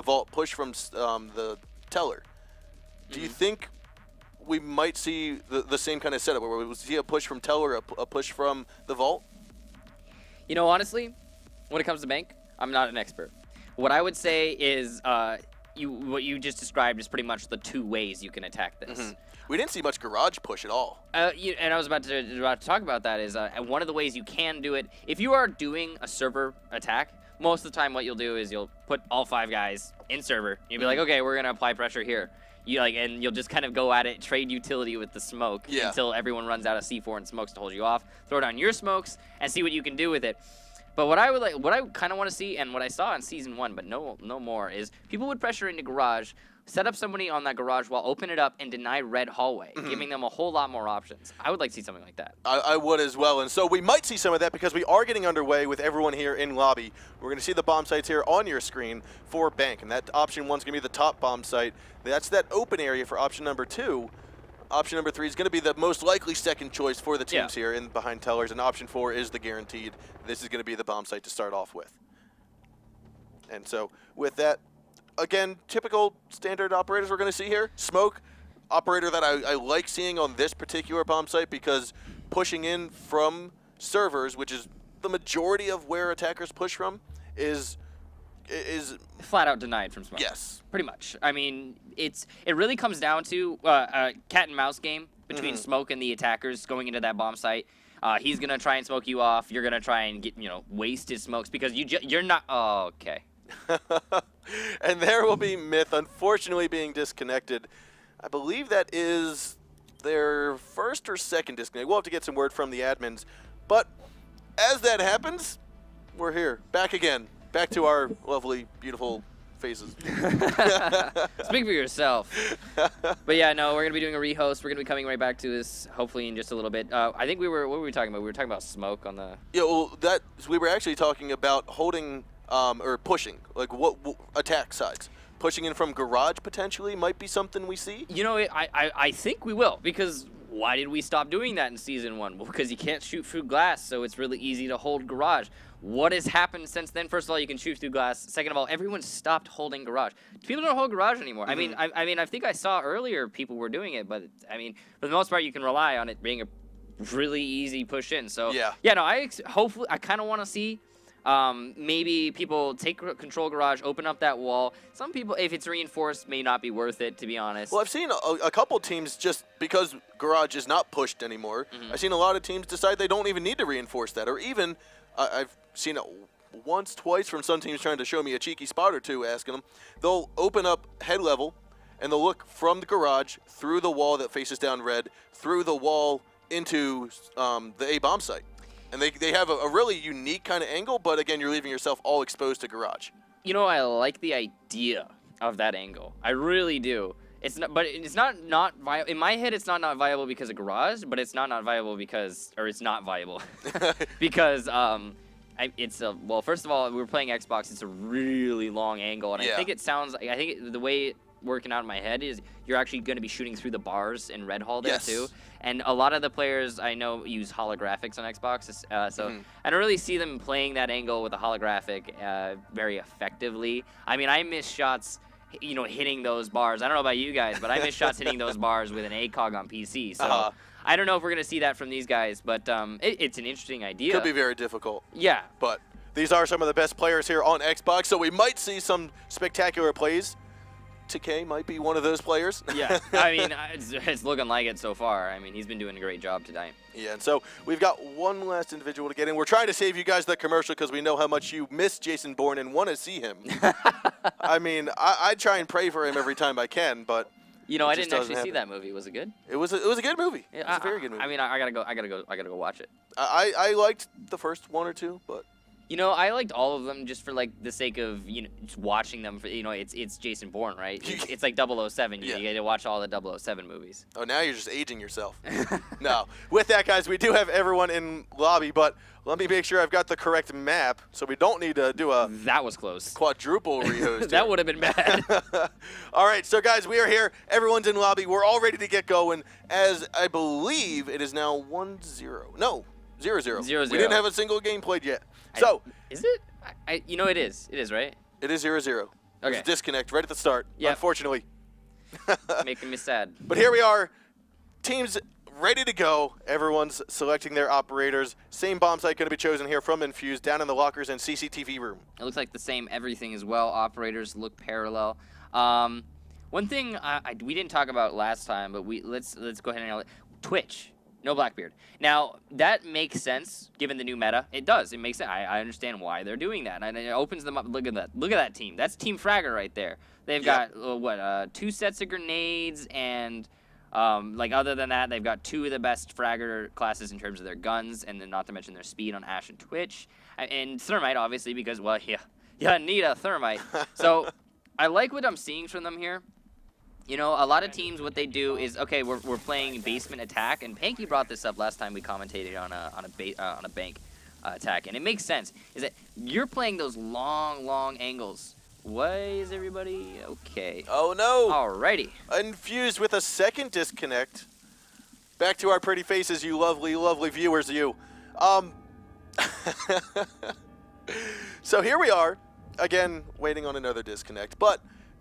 the Teller. Do you think we might see the same kind of setup where we see a push from Teller, a push from the vault? You know, honestly, when it comes to Bank, I'm not an expert. What I would say is what you just described is pretty much the two ways you can attack this. We didn't see much garage push at all. And I was about to talk about that is one of the ways you can do it. If you are doing a server attack, most of the time what you'll do is you'll put all 5 guys in server. You'll be like, okay, we're gonna apply pressure here. And you'll just kind of go at it, trade utility with the smoke until everyone runs out of C4 and smokes to hold you off. Throw down your smokes and see what you can do with it. But what I kind of want to see, and what I saw in Season 1, but no more, is people would pressure into garage, set up somebody on that garage wall, open it up, and deny red hallway, giving them a whole lot more options. I would like to see something like that. I would as well, and so we might see some of that because we are getting underway with everyone here in lobby. We're going to see the bomb sites here on your screen for Bank, and that option 1's going to be the top bomb site. That's that open area for option number 2. Option number 3 is going to be the most likely second choice for the teams here in behind Tellers, and option 4 is the guaranteed. This is going to be the bomb site to start off with. And so with that, again, typical standard operators we're going to see here. Smoke, operator that I like seeing on this particular bomb site because pushing in from servers, which is the majority of where attackers push from, is flat out denied from Smoke. Yes. Pretty much. I mean, it really comes down to a cat and mouse game between Smoke and the attackers going into that bomb site. He's gonna try and smoke you off. You're gonna try and get waste his smokes because you're not. Oh, okay. And there will be Myth, unfortunately, being disconnected. I believe that is their first or second disconnect. We'll have to get some word from the admins. But as that happens, we're here, back again. Back to our lovely, beautiful faces. Speak for yourself. But yeah, no, we're going to be doing a rehost. We're going to be coming right back to this, hopefully, in just a little bit. I think what were we talking about? We were talking about Smoke on the... Yeah, well, we were actually talking about holding or pushing, like what attack sides. Pushing in from garage, potentially, might be something we see? You know, I think we will, because... Why did we stop doing that in Season 1? Well, because you can't shoot through glass, so it's really easy to hold garage. What has happened since then? First of all, you can shoot through glass. Second of all, everyone stopped holding garage. People don't hold garage anymore. I mean, I think I saw earlier people were doing it, but I mean, for the most part, you can rely on it being a really easy push in. So yeah, no, hopefully I kind of want to see. Maybe people take control garage, open up that wall. Some people, if it's reinforced, may not be worth it, to be honest. Well, I've seen a couple teams, just because garage is not pushed anymore, I've seen a lot of teams decide they don't even need to reinforce that. Or even, I've seen it once, twice from some teams trying to show me a cheeky spot or two, asking them. They'll open up head level, and they'll look from the garage, through the wall that faces down red, through the wall into the A bomb site. And they have a really unique kind of angle, but again, you're leaving yourself all exposed to garage. You know, I like the idea of that angle. I really do. It's not, but it's not viable. In my head, it's not viable because of garage, but it's not viable because, or it's not viable because well, first of all, we were playing Xbox. It's a really long angle, and I think it sounds. I think the way working out in my head is you're actually going to be shooting through the bars in Red Hall there too. And a lot of the players I know use holographics on Xbox, so I don't really see them playing that angle with a holographic very effectively. I mean, I miss shots, hitting those bars. I don't know about you guys, but I miss shots hitting those bars with an ACOG on PC. So I don't know if we're gonna see that from these guys, but it's an interesting idea. Could be very difficult. Yeah. But these are some of the best players here on Xbox, so we might see some spectacular plays. TK might be one of those players. Yeah, I mean, it's looking like it so far. I mean, he's been doing a great job tonight. Yeah, and so we've got one last individual to get in. We're trying to save you guys the commercial because we know how much you miss Jason Bourne and want to see him. I mean, I try and pray for him every time I can, but you know, I didn't actually see that movie. Was it good? It was a good movie. It was a very good movie. I mean, I gotta go watch it. I liked the first one or two, but. You know, I liked all of them just for like the sake of just watching them. For it's Jason Bourne, right? It's like 007. You get to watch all the 007 movies. Oh, now you're just aging yourself. No. With that, guys, we do have everyone in lobby, but let me make sure I've got the correct map, so we don't need to do a. That was close. Quadruple rehost. That would have been bad. All right, so guys, we are here. Everyone's in lobby. We're all ready to get going. As I believe it is now 1-0. No. 0-0. 0-0. We didn't have a single game played yet. So is it? You know it is. It is, right? It is 0-0. Okay. There's a disconnect right at the start. Yeah. Unfortunately. Making me sad. But here we are. Teams ready to go. Everyone's selecting their operators. Same bomb site going to be chosen here from Infuse down in the lockers and CCTV room. It looks like the same everything as well. Operators look parallel. One thing we didn't talk about last time, but let's go ahead and Twitch. No Blackbeard. Now, that makes sense, given the new meta. It does. It makes sense. I understand why they're doing that. And it opens them up. Look at that. Look at that team. That's Team Fragger right there. They've got, 2 sets of grenades, and, other than that, they've got 2 of the best Fragger classes in terms of their guns, and then not to mention their speed on Ashe and Twitch. And Thermite, obviously, because, well, you need a Thermite. So, I like what I'm seeing from them here. You know, a lot of teams, what they do is, okay, we're playing basement attack, and Panky brought this up last time we commentated on a bank attack, and it makes sense. Is that you're playing those long angles. Why is everybody okay? Oh no! Alrighty. Infused with a second disconnect. Back to our pretty faces, you lovely viewers, you. So here we are, again, waiting on another disconnect, but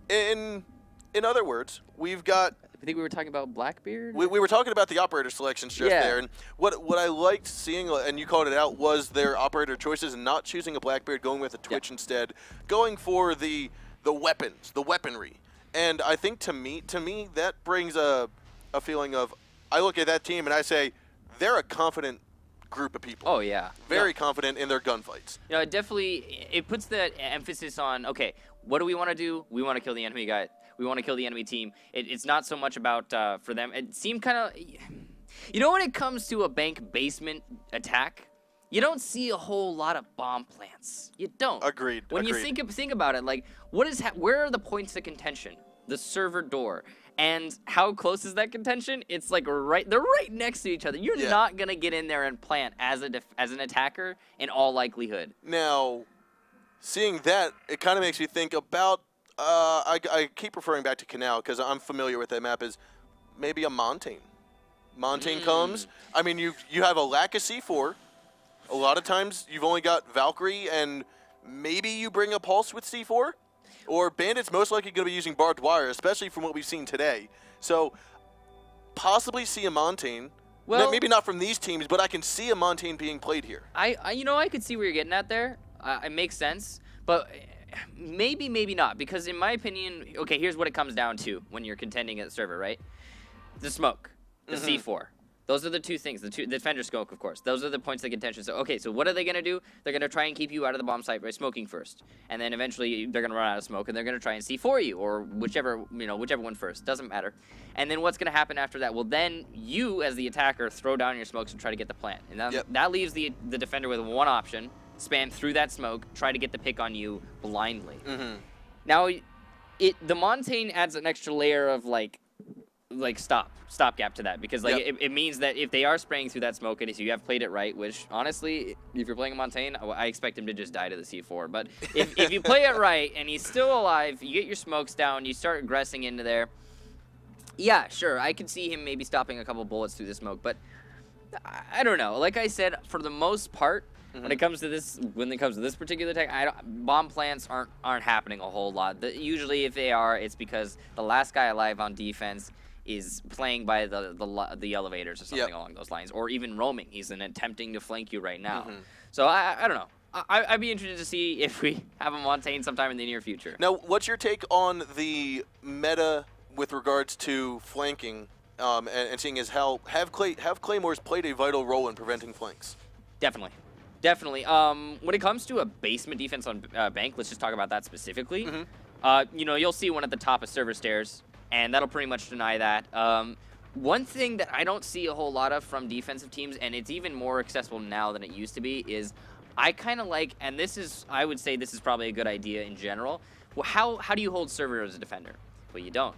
in other words, we've got. I think we were talking about Blackbeard. We were talking about the operator selections just there, and what I liked seeing, and you called it out, was their operator choices and not choosing a Blackbeard, going with a Twitch instead, going for the weapons, the weaponry, and I think to me that brings a feeling of, I look at that team and I say, they're a confident group of people. Oh yeah, very confident in their gunfights. You know, it puts that emphasis on, okay, what do we want to do? We want to kill the enemy guy. We want to kill the enemy team. It's not so much about for them. It seemed kind of, you know, when it comes to a bank basement attack, you don't see a whole lot of bomb plants. You don't. Agreed. When you think about it, like, where are the points of contention? The server door. And how close is that contention? It's like they're right next to each other. You're not gonna get in there and plant as an attacker in all likelihood. Now, seeing that, it kind of makes me think about. I keep referring back to Canal because I'm familiar with that map. Is maybe a Montaigne. Montaigne comes. I mean, you have a lack of C4. A lot of times you've only got Valkyrie, and maybe you bring a Pulse with C4. Or Bandit's most likely going to be using barbed wire, especially from what we've seen today. So possibly see a Montaigne. Well, maybe not from these teams, but I can see a Montaigne being played here. I could see where you're getting at there. It makes sense, but maybe not, because in my opinion, okay, here's what it comes down to when you're contending at the server, right? The smoke, the C4. Those are the two things. The defender smoke, of course. Those are the points of contention. So, okay, so what are they going to do? They're going to try and keep you out of the bomb site by smoking first. And then eventually they're going to run out of smoke, and they're going to try and C4 you, or whichever one first. Doesn't matter. And then what's going to happen after that? Well, then you, as the attacker, throw down your smokes and try to get the plant. And that leaves the defender with one option: spam through that smoke, try to get the pick on you blindly. Now, the Montaigne adds an extra layer of, like stopgap to that, because it means that if they are spraying through that smoke, and if you have played it right, which honestly, if you're playing a Montaigne, I expect him to just die to the C4. But if you play it right and he's still alive, you get your smokes down, you start aggressing into there. Yeah, sure, I could see him maybe stopping a couple bullets through the smoke, but I don't know. Like I said, for the most part, when it comes to this particular attack, bomb plants aren't happening a whole lot. Usually, if they are, it's because the last guy alive on defense is playing by the elevators or something along those lines, or even roaming. He's attempting to flank you right now. So I don't know. I'd be interested to see if we have a Montagne sometime in the near future. Now, what's your take on the meta with regards to flanking, and seeing as how have Claymores played a vital role in preventing flanks? Definitely. Definitely. When it comes to a basement defense on Bank, let's just talk about that specifically. You know, you'll see one at the top of server stairs, and that'll pretty much deny that. One thing that I don't see a whole lot of from defensive teams, and it's even more accessible now than it used to be, is I kind of like, and this is, I would say this is probably a good idea in general. Well, how do you hold server as a defender? Well, you don't.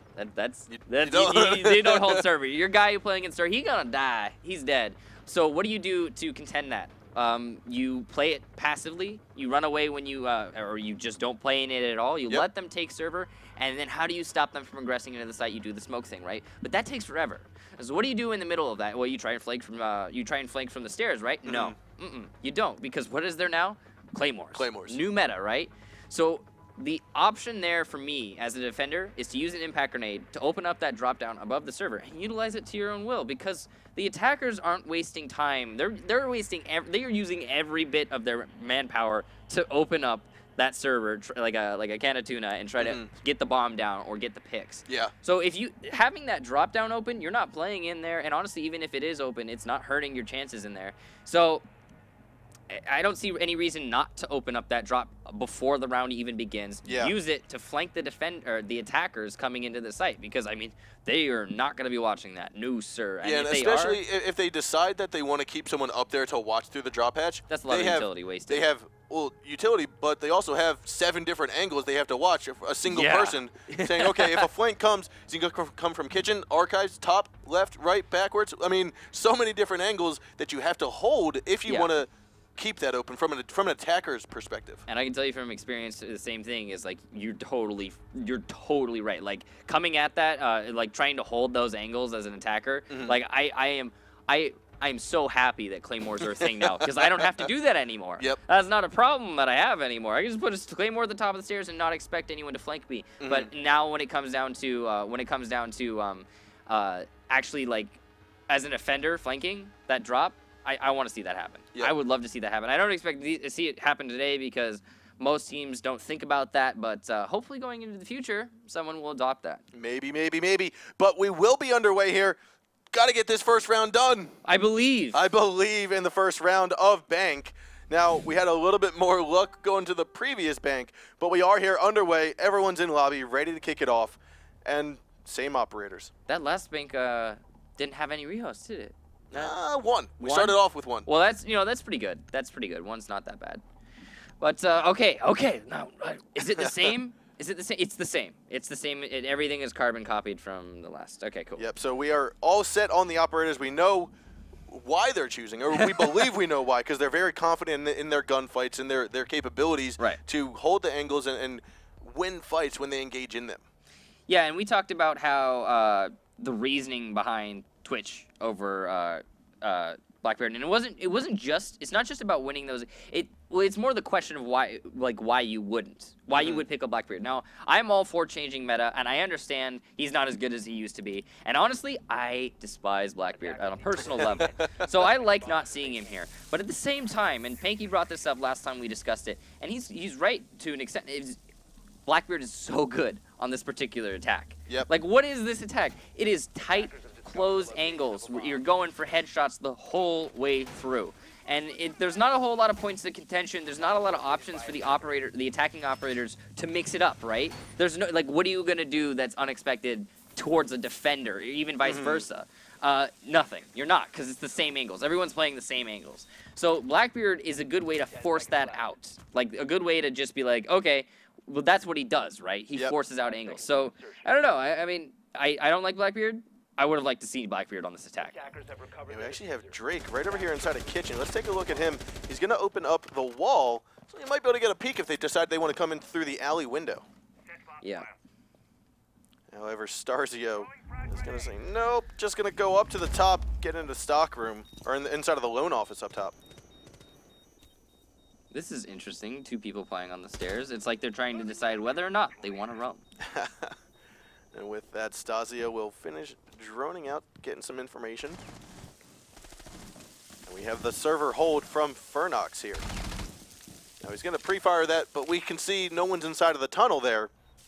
You don't hold server. Your guy you playing against server, he's gonna die. He's dead. So what do you do to contend that? You play it passively. You run away when you, or you just don't play in it at all. You let them take server, and then how do you stop them from aggressing into the site? You do the smoke thing, right? But that takes forever. So what do you do in the middle of that? Well, you try and flank from the stairs, right? No, you don't, because what is there now? Claymores. Claymores. New meta, right? So the option there for me as a defender is to use an impact grenade to open up that drop down above the server and utilize it to your own will, because the attackers aren't wasting time. They're using every bit of their manpower to open up that server like a can of tuna and try to get the bomb down or get the picks. Yeah. So if you having that drop down open, you're not playing in there, and honestly, even if it is open, it's not hurting your chances in there. So I don't see any reason not to open up that drop before the round even begins. Use it to flank the attackers coming into the site, because I mean they are not going to be watching that. No, sir. And and especially if they decide that they want to keep someone up there to watch through the drop hatch. That's a lot of utility wasted. They have utility, but they also have 7 different angles they have to watch. A single person saying, okay, if a flank comes, is he going to come from kitchen, archives, top, left, right, backwards? I mean, so many different angles that you have to hold if you want to keep that open from an attacker's perspective. And I can tell you from experience, the same thing is like you're totally right. Like coming at that, like trying to hold those angles as an attacker. Like I am so happy that Claymores are a thing now, because I don't have to do that anymore. That's not a problem that I have anymore. I can just put a Claymore at the top of the stairs and not expect anyone to flank me. But now when it comes down to actually like as an offender flanking that drop, I want to see that happen. I would love to see that happen. I don't expect to see it happen today, because most teams don't think about that, but hopefully going into the future, someone will adopt that. Maybe. But we will be underway here. Got to get this first round done. I believe in the first round of Bank. Now, we had a little bit more luck going to the previous Bank, but we are here underway. Everyone's in lobby, ready to kick it off, and same operators. That last Bank didn't have any rehosts, did it? One. We started off with one. Well, that's pretty good. That's pretty good. One's not that bad. But okay. Now, is it the same? Is it the same? It's the same. It's the same. Everything is carbon copied from the last. Okay, cool. Yep. So we are all set on the operators. We know why they're choosing, or we believe we know why, because they're very confident in their gunfights and their capabilities to hold the angles and win fights when they engage in them. Yeah, and we talked about how the reasoning behind Twitch over Blackbeard, and it's not just about winning those. It's more the question of why you wouldn't, you would pick up Blackbeard. Now, I'm all for changing meta, and I understand he's not as good as he used to be, and honestly, I despise Blackbeard on a personal level, so I like not seeing him here. But at the same time, and Panky brought this up last time we discussed it, and he's right to an extent. Blackbeard is so good on this particular attack. Like, what is this attack? It is tight, closed angles where you're going for headshots the whole way through, and there's not a whole lot of points of contention. There's not a lot of options for the attacking operators to mix it up, right? There's no, like, what are you gonna do that's unexpected towards a defender, or even vice versa? Nothing. You're not, because it's the same angles. Everyone's playing the same angles. So Blackbeard is a good way to force that out, like a good way to just be like, okay, well, that's what he does, right? He forces out angles. So I don't know. I mean, I don't like Blackbeard. I would have liked to see Blackbeard on this attack. Yeah, we actually have Drake right over here inside a kitchen. Let's take a look at him. He's going to open up the wall, so you might be able to get a peek if they decide they want to come in through the alley window. Yeah. However, Starzio is going to say, nope, just going to go up to the top, get into the stock room, or inside of the loan office up top. This is interesting. 2 people playing on the stairs. It's like they're trying to decide whether or not they want to roam. And with that, Starzio will finish droning out, getting some information. And we have the server hold from Fernox here. Now he's going to pre-fire that, but we can see no one's inside of the tunnel there.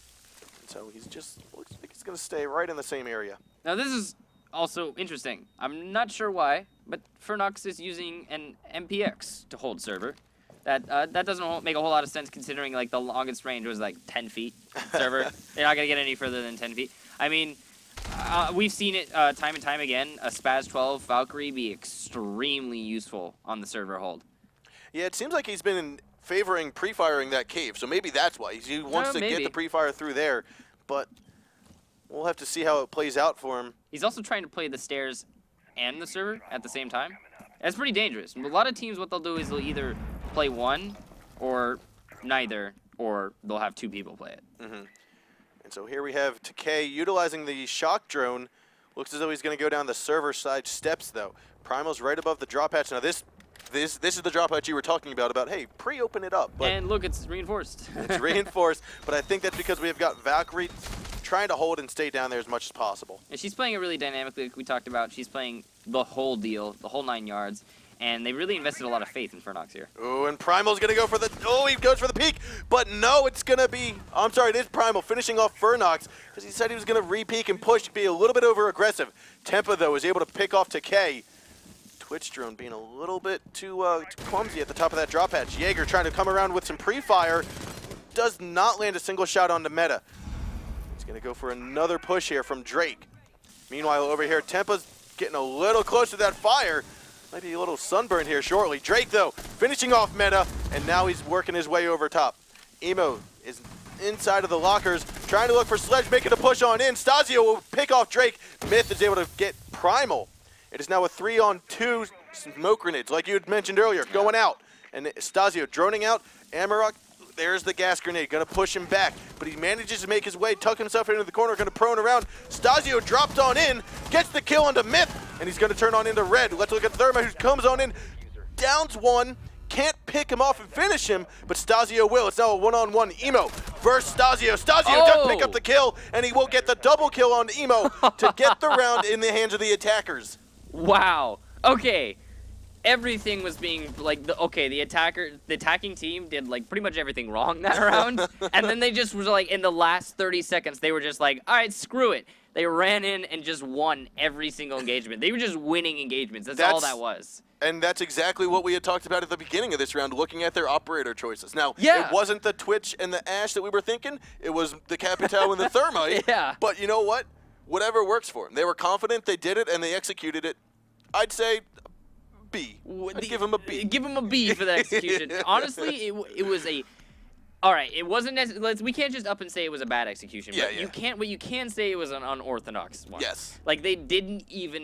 And so he's just, looks like he's going to stay right in the same area. Now this is also interesting. I'm not sure why, but Fernox is using an MPX to hold server. That doesn't make a whole lot of sense considering like the longest range was like 10 feet server. You're not going to get any further than 10 feet. I mean, we've seen it time and time again, a Spaz 12 Valkyrie be extremely useful on the server hold. Yeah, it seems like he's been favoring pre-firing that cave, so maybe that's why. He wants to get the pre-fire through there, but we'll have to see how it plays out for him. He's also trying to play the stairs and the server at the same time. That's pretty dangerous. A lot of teams, what they'll do is they'll either play one or neither, or they'll have two people play it. Mm-hmm. And so here we have Takei utilizing the shock drone. Looks as though he's going to go down the server side steps, though. Primal's right above the drop hatch. Now this is the drop hatch you were talking about, hey, pre-open it up. But and look, it's reinforced. It's reinforced, but I think that's because we have got Valkyrie trying to hold and stay down there as much as possible. And she's playing it really dynamically, like we talked about. She's playing the whole deal, the whole 9 yards. And they really invested a lot of faith in Fernox here. Oh, and Primal's going to go for the... Oh, he goes for the peek. But no, it's going to be... I'm sorry, it is Primal finishing off Fernox because he said he was going to re-peek and push, be a little bit over-aggressive. Tempa, though, is able to pick off Takei. Twitch drone being a little bit too clumsy at the top of that drop hatch. Jaeger trying to come around with some pre-fire. Does not land a single shot on the meta. He's going to go for another push here from Drake. Meanwhile, over here, Tempa's getting a little close to that fire. Might be a little sunburn here shortly. Drake, though, finishing off meta, and now he's working his way over top. Emo is inside of the lockers, trying to look for Sledge, making a push on in. Stasio will pick off Drake. Myth is able to get Primal. It is now a 3-on-2 smoke grenades, like you had mentioned earlier, going out. And Stasio droning out. Amarok, there's the gas grenade, going to push him back. But he manages to make his way, tuck himself into the corner, going to prone around. Stasio dropped on in, gets the kill onto Myth, and he's going to turn on into Red. Let's look at Thermite, who comes on in, downs one, can't pick him off and finish him, but Stasio will. It's now a one-on-one. Emo versus Stasio. Stasio does pick up the kill, and he will get the double kill on Emo to get the round in the hands of the attackers. Wow. Okay. Everything was being like the attacking team did like pretty much everything wrong that round, and then they just was like in the last 30 seconds they were just like, all right, screw it. They ran in and just won every single engagement. They were just winning engagements. That's all that was. And that's exactly what we had talked about at the beginning of this round, looking at their operator choices. Now, yeah. It wasn't the Twitch and the Ash that we were thinking. It was the Capitao and the Thermite. Yeah. But you know what? Whatever works for them. They were confident, they did it, and they executed it. I'd say B. I'd give him a B. Give him a B for the execution. Honestly, it was a... All right, it wasn't we can't just up and say it was a bad execution. Yeah, but yeah. you can say it was an unorthodox one. Yes. Like they didn't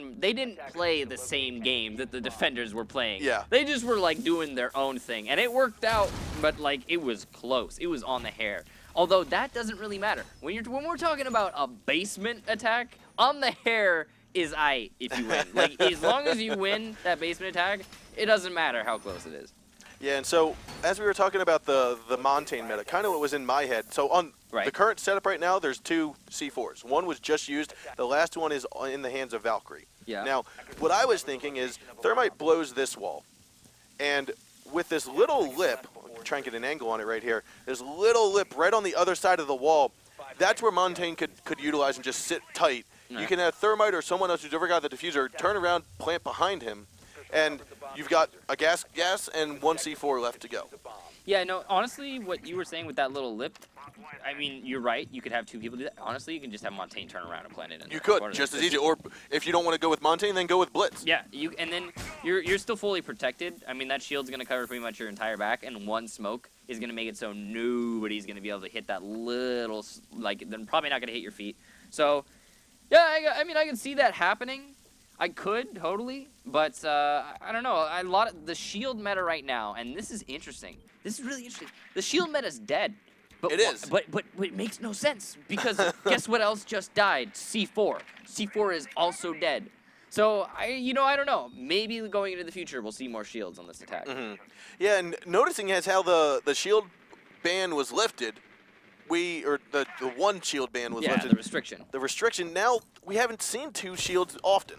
play the same game that the defenders were playing. Yeah. They just were like doing their own thing, and it worked out. But like it was close. It was on the hair. Although that doesn't really matter when we're talking about a basement attack. On the hair is if you win. Like as long as you win that basement attack, it doesn't matter how close it is. Yeah, and so as we were talking about the Montaigne meta, kind of what was in my head. So on the current setup right now, there's 2 C4s. One was just used. The last one is in the hands of Valkyrie. Yeah. Now, what I was thinking is Thermite blows this wall, and with this little lip, I'll try and get an angle on it right here, this little lip right on the other side of the wall, that's where Montaigne could utilize and just sit tight. Right. You can have Thermite or someone else who's ever got the diffuser turn around, plant behind him, and you've got a gas and 1 C4 left to go. Yeah, no, honestly, what you were saying with that little lip, I mean, you're right. You could have 2 people do that. Honestly, you can just have Montaigne turn around and plant it in. You could, just as easy. Or if you don't want to go with Montaigne, then go with Blitz. Yeah, and then you're still fully protected. I mean, that shield's going to cover pretty much your entire back, and 1 smoke is going to make it so nobody's going to be able to hit that little, like, they're probably not going to hit your feet. So, yeah, I mean, I can see that happening. I could, totally, but I don't know. The shield meta right now, and this is interesting. This is really interesting. The shield meta's dead. But it is. But it makes no sense because guess what else just died? C4. C4 is also dead. So I don't know. Maybe going into the future we'll see more shields on this attack. Mm-hmm. Yeah, and noticing as how the shield ban was lifted, the one shield ban was Yeah, lifted. the restriction. The restriction, now we haven't seen 2 shields often.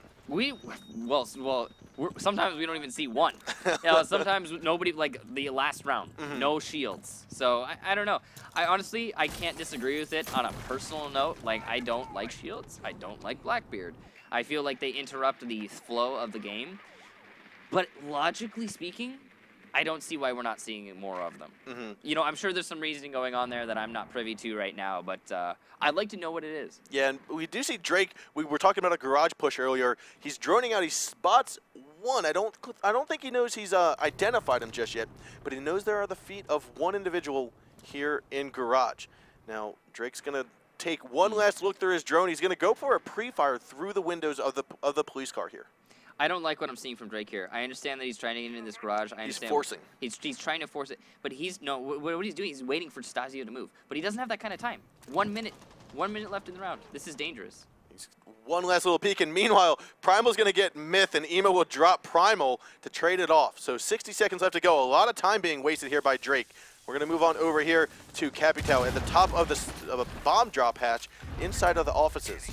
Sometimes we don't even see one. You know, sometimes nobody, like the last round, no shields. So I don't know. I can't disagree with it on a personal note. Like, I don't like shields. I don't like Blackbeard. I feel like they interrupt the flow of the game. But logically speaking, I don't see why we're not seeing more of them. You know, I'm sure there's some reasoning going on there that I'm not privy to right now, but I'd like to know what it is. Yeah, and we do see Drake. We were talking about a garage push earlier. He's droning out. He spots one. I don't think he knows he's identified him just yet, but he knows there are the feet of one individual here in garage. Now Drake's gonna take one last look through his drone. He's gonna go for a pre-fire through the windows of the police car here. I don't like what I'm seeing from Drake here. I understand that he's trying to get into this garage. I understand He's forcing. He's trying to force it, but what he's doing, he's waiting for Stasio to move. But he doesn't have that kind of time. 1 minute left in the round. This is dangerous. He's one last little peek, and meanwhile, Primal's going to get Myth, and Emo will drop Primal to trade it off. So 60 seconds left to go. A lot of time being wasted here by Drake. We're going to move on over here to Capitao at the top of a bomb drop hatch inside of the offices.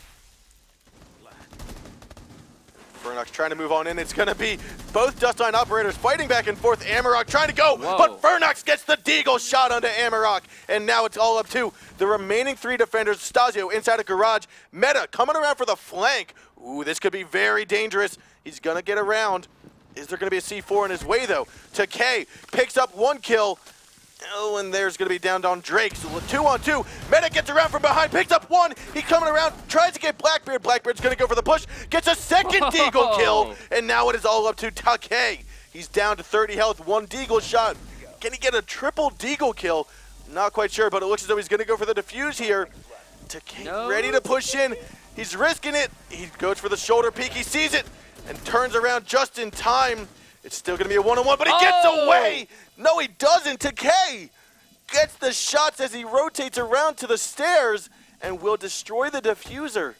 Fernox trying to move on in. It's going to be both Dustline operators fighting back and forth. Amarok trying to go, but Fernox gets the deagle shot onto Amarok. And now it's all up to the remaining 3 defenders. Stasio inside a garage. Meta coming around for the flank. Ooh, this could be very dangerous. He's going to get around. Is there going to be a C4 in his way, though? Takei picks up 1 kill. Oh, and there's going to be down on Drake. So 2-on-2. Meta gets around from behind, picks up 1. He's coming around, tries to get Blackbeard. Blackbeard's going to go for the push, gets a second deagle kill, and now it is all up to Takei. He's down to 30 health, 1 deagle shot. Can he get a triple deagle kill? Not quite sure, but it looks as though he's going to go for the defuse here. Takei ready to push in. He's risking it. He goes for the shoulder peek. He sees it and turns around just in time. It's still going to be a 1-on-1, but he gets away. No, he doesn't. Takei gets the shots as he rotates around to the stairs and will destroy the diffuser.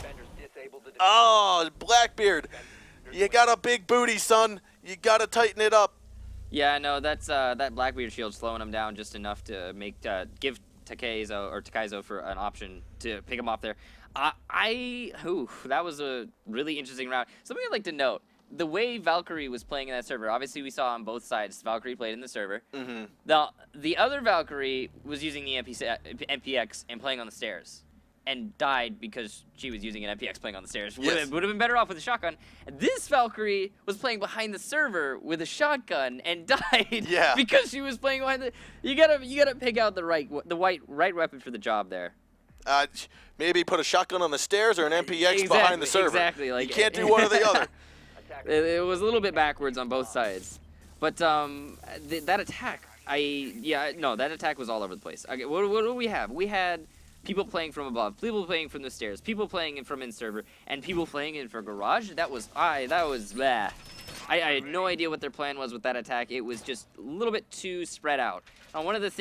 Oh, Blackbeard, you got a big booty, son. You got to tighten it up. Yeah, no, that's that Blackbeard shield slowing him down just enough to give Takaizo for an option to pick him off there. That was a really interesting round. Something I'd like to note. The way Valkyrie was playing in that server, obviously we saw on both sides, Valkyrie played in the server. The other Valkyrie was using the MPX and playing on the stairs and died because she was using an MPX playing on the stairs. Yes. Would have been better off with a shotgun. This Valkyrie was playing behind the server with a shotgun and died because she was playing behind the... You gotta pick out the right weapon for the job there. Maybe put a shotgun on the stairs or an MPX behind the server. Exactly. Like, you can't do one or the other. It was a little bit backwards on both sides, but that attack, that attack was all over the place. Okay, what do we have? We had people playing from above, people playing from the stairs, people playing in from in server, and people playing in for garage. That was blah. I had no idea what their plan was with that attack. It was just a little bit too spread out. One of the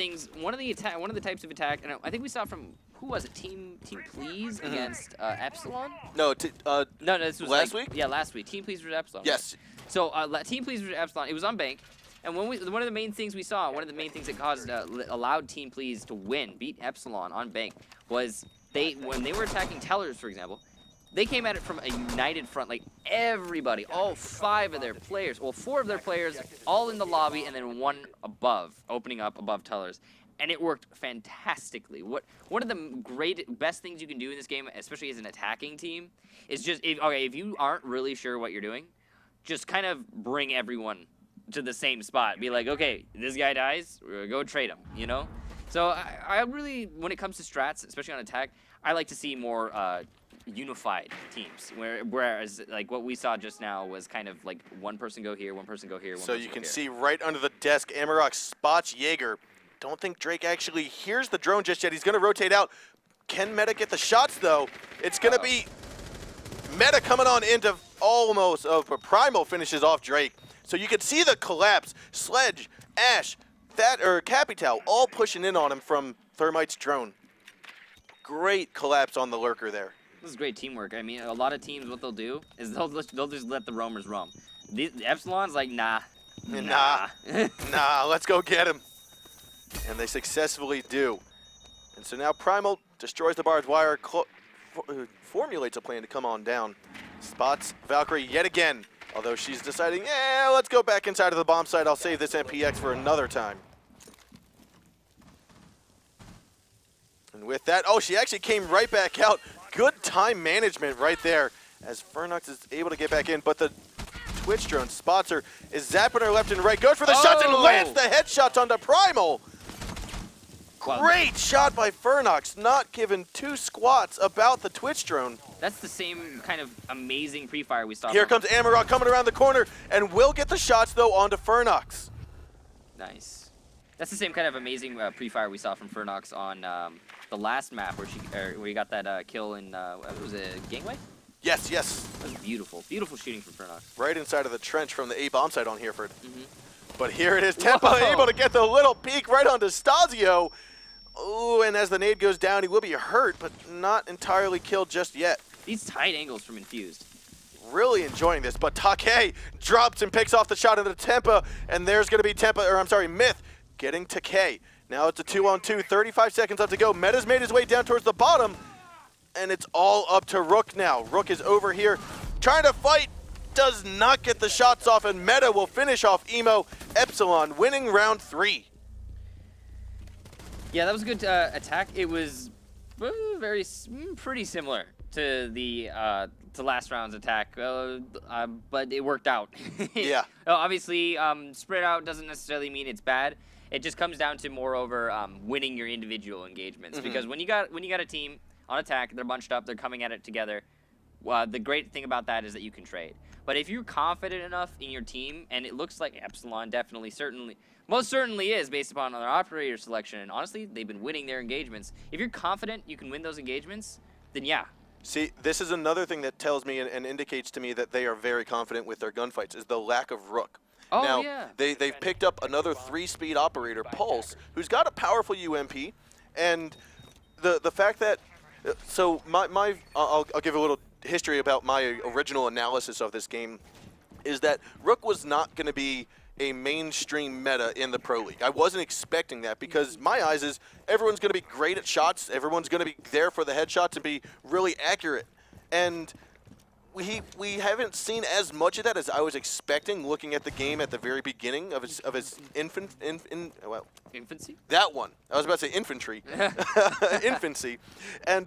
types of attack, and I think we saw from. Who was it? Team Please against Epsilon? No, no, this was last week. Yeah, last week. Team Please versus Epsilon. Yes. So Team Please versus Epsilon. It was on Bank, and one of the main things we saw, one of the main things that allowed Team Please to beat Epsilon on Bank, was when they were attacking Tellers, for example, they came at it from a united front, like everybody, all 5 of their players, well, 4 of their players, all in the lobby, and then 1 above, opening up above Tellers. And it worked fantastically. One of the best things you can do in this game, especially as an attacking team, is just if you aren't really sure what you're doing, just kind of bring everyone to the same spot. Be like, okay, this guy dies, go trade him. You know. So I really, when it comes to strats, especially on attack, I like to see more unified teams. Whereas like what we saw just now was kind of like one person go here, one person go here. So you can see right under the desk, Amarok spots Jaeger. Don't think Drake actually hears the drone just yet. He's going to rotate out. Can Meta get the shots, though? It's going to be Meta coming on into almost Primal finishes off Drake. So you can see the collapse. Sledge, Ash, Capitao all pushing in on him from Thermite's drone. Great collapse on the lurker there. This is great teamwork. I mean, a lot of teams, what they'll do is they'll just let the roamers roam. The Epsilon's like, nah. Nah, let's go get him. And they successfully do. And so now Primal destroys the barbed wire, formulates a plan to come on down. Spots Valkyrie yet again, although she's deciding, yeah, let's go back inside of the bomb site. I'll save this MPX for another time. And with that, oh, she actually came right back out. Good time management right there as Fernox is able to get back in, but the Twitch drone spots her, is zapping her left and right, goes for the shots and lands the headshots onto Primal. Great shot by Fernox, not giving two squats about the Twitch drone. That's the same kind of amazing pre-fire we saw. Here comes Amarok coming around the corner and will get the shots though onto Fernox. Nice. That's the same kind of amazing pre-fire we saw from Fernox on the last map where we got that kill in was it Gangway? Yes, yes. That was beautiful. Beautiful shooting from Fernox. Right inside of the trench from the A bomb site on Hereford. But here it is, Tempa able to get the little peek right onto Stasio. Ooh, and as the nade goes down, he will be hurt, but not entirely killed just yet. These tight angles from Infused. Really enjoying this, but Take drops and picks off the shot into Tempa, and there's going to be Myth getting Take. Now it's a 2-on-2, 35 seconds left to go. Meta's made his way down towards the bottom, and it's all up to Rook now. Rook is over here trying to fight, does not get the shots off, and Meta will finish off Emo Epsilon, winning round 3. Yeah, that was a good attack. It was pretty similar to the last round's attack, but it worked out. Yeah. Obviously, spread out doesn't necessarily mean it's bad. It just comes down to moreover winning your individual engagements. Because when you got a team on attack, they're bunched up, they're coming at it together. The great thing about that is that you can trade. But if you're confident enough in your team, and it looks like Epsilon most certainly is based upon their operator selection, and honestly, they've been winning their engagements. If you're confident you can win those engagements, then yeah. See, this is another thing that tells me and indicates to me that they are very confident with their gunfights, is the lack of Rook. Oh, now, yeah. They've picked up another 3-speed operator, Pulse, who's got a powerful UMP, and the fact that, so I'll give a little history about my original analysis of this game, is that Rook was not going to be a mainstream meta in the Pro League. I wasn't expecting that because my eyes is everyone's going to be great at shots, everyone's going to be there for the headshots and be really accurate. And we haven't seen as much of that as I was expecting looking at the game at the very beginning of its infancy? That one. I was about to say infantry. Infancy. And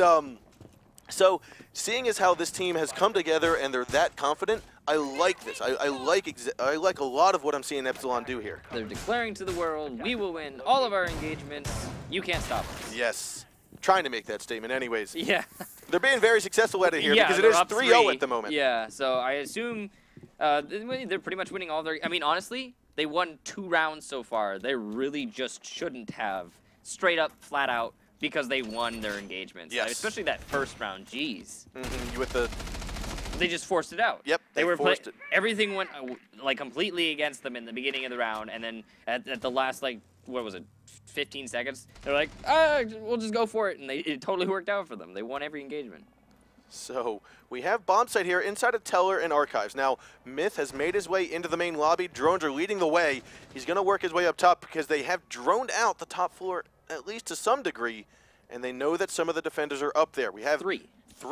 so seeing as how this team has come together and they're that confident, I like this. I like a lot of what I'm seeing Epsilon do here. They're declaring to the world, we will win all of our engagements. You can't stop us. Yes. Trying to make that statement anyways. Yeah. They're being very successful at it here because it is 3-0 at the moment. Yeah, so I assume they're pretty much winning all their... I mean, honestly, they won 2 rounds so far. They really just shouldn't have. Straight up, flat out, because they won their engagements. Yes. Especially that first round, jeez. With the... They just forced it out. Yep, they were forced it. Everything went like completely against them in the beginning of the round, and then at the last, like, what was it, 15 seconds, they're like, we'll just go for it, and it totally worked out for them. They won every engagement. So we have bomb site here inside of Teller and Archives. Now, Myth has made his way into the main lobby. Drones are leading the way. He's going to work his way up top because they have droned out the top floor, at least to some degree, and they know that some of the defenders are up there. We have three.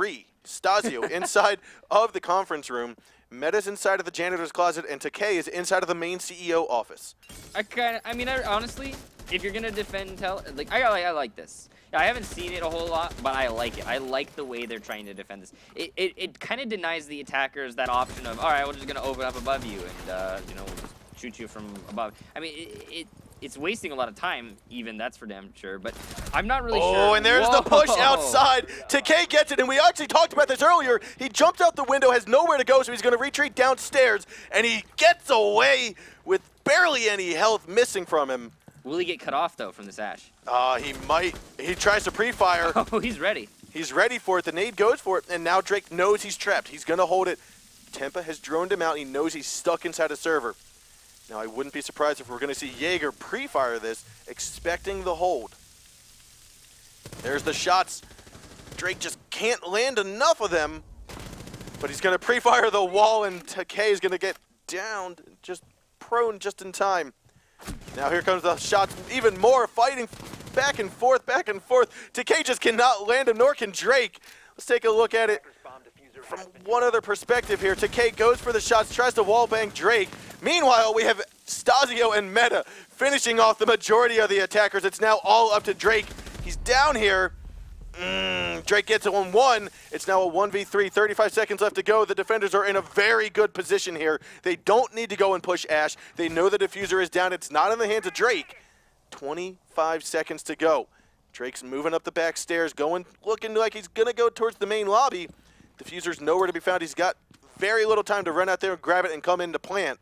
Stasio inside of the conference room. Meta's inside of the janitor's closet, and Takei is inside of the main CEO office. Honestly, if you're gonna defend I like this. I haven't seen it a whole lot, but I like it. I like the way they're trying to defend this. It kind of denies the attackers that option of, all right, we're just gonna open up above you and we'll just shoot you from above. I mean, it's wasting a lot of time, even, that's for damn sure, but I'm not really sure. Oh, and there's the push outside. Takei gets it, and we actually talked about this earlier. He jumps out the window, has nowhere to go, so he's going to retreat downstairs, and he gets away with barely any health missing from him. Will he get cut off, though, from this Ash? He might. He tries to pre-fire. Oh, he's ready. He's ready for it. The nade goes for it, and now Drake knows he's trapped. He's going to hold it. Tempa has droned him out. He knows he's stuck inside a server. Now, I wouldn't be surprised if we're going to see Jaeger pre-fire this, expecting the hold. There's the shots. Drake just can't land enough of them, but he's going to pre-fire the wall, and Takei is going to get down, just prone just in time. Now here comes the shots, even more fighting back and forth, back and forth. Decay just cannot land him, nor can Drake. Let's take a look at it from one other perspective here. Decay goes for the shots, tries to wallbang Drake. Meanwhile, we have Stasio and Meta finishing off the majority of the attackers. It's now all up to Drake. He's down here. Drake gets it on 1. It's now a 1v3, 35 seconds left to go. The defenders are in a very good position here. They don't need to go and push Ash. They know the diffuser is down. It's not in the hands of Drake. 25 seconds to go. Drake's moving up the back stairs, looking like he's gonna go towards the main lobby. Diffuser's nowhere to be found. He's got very little time to run out there and grab it and come into plant.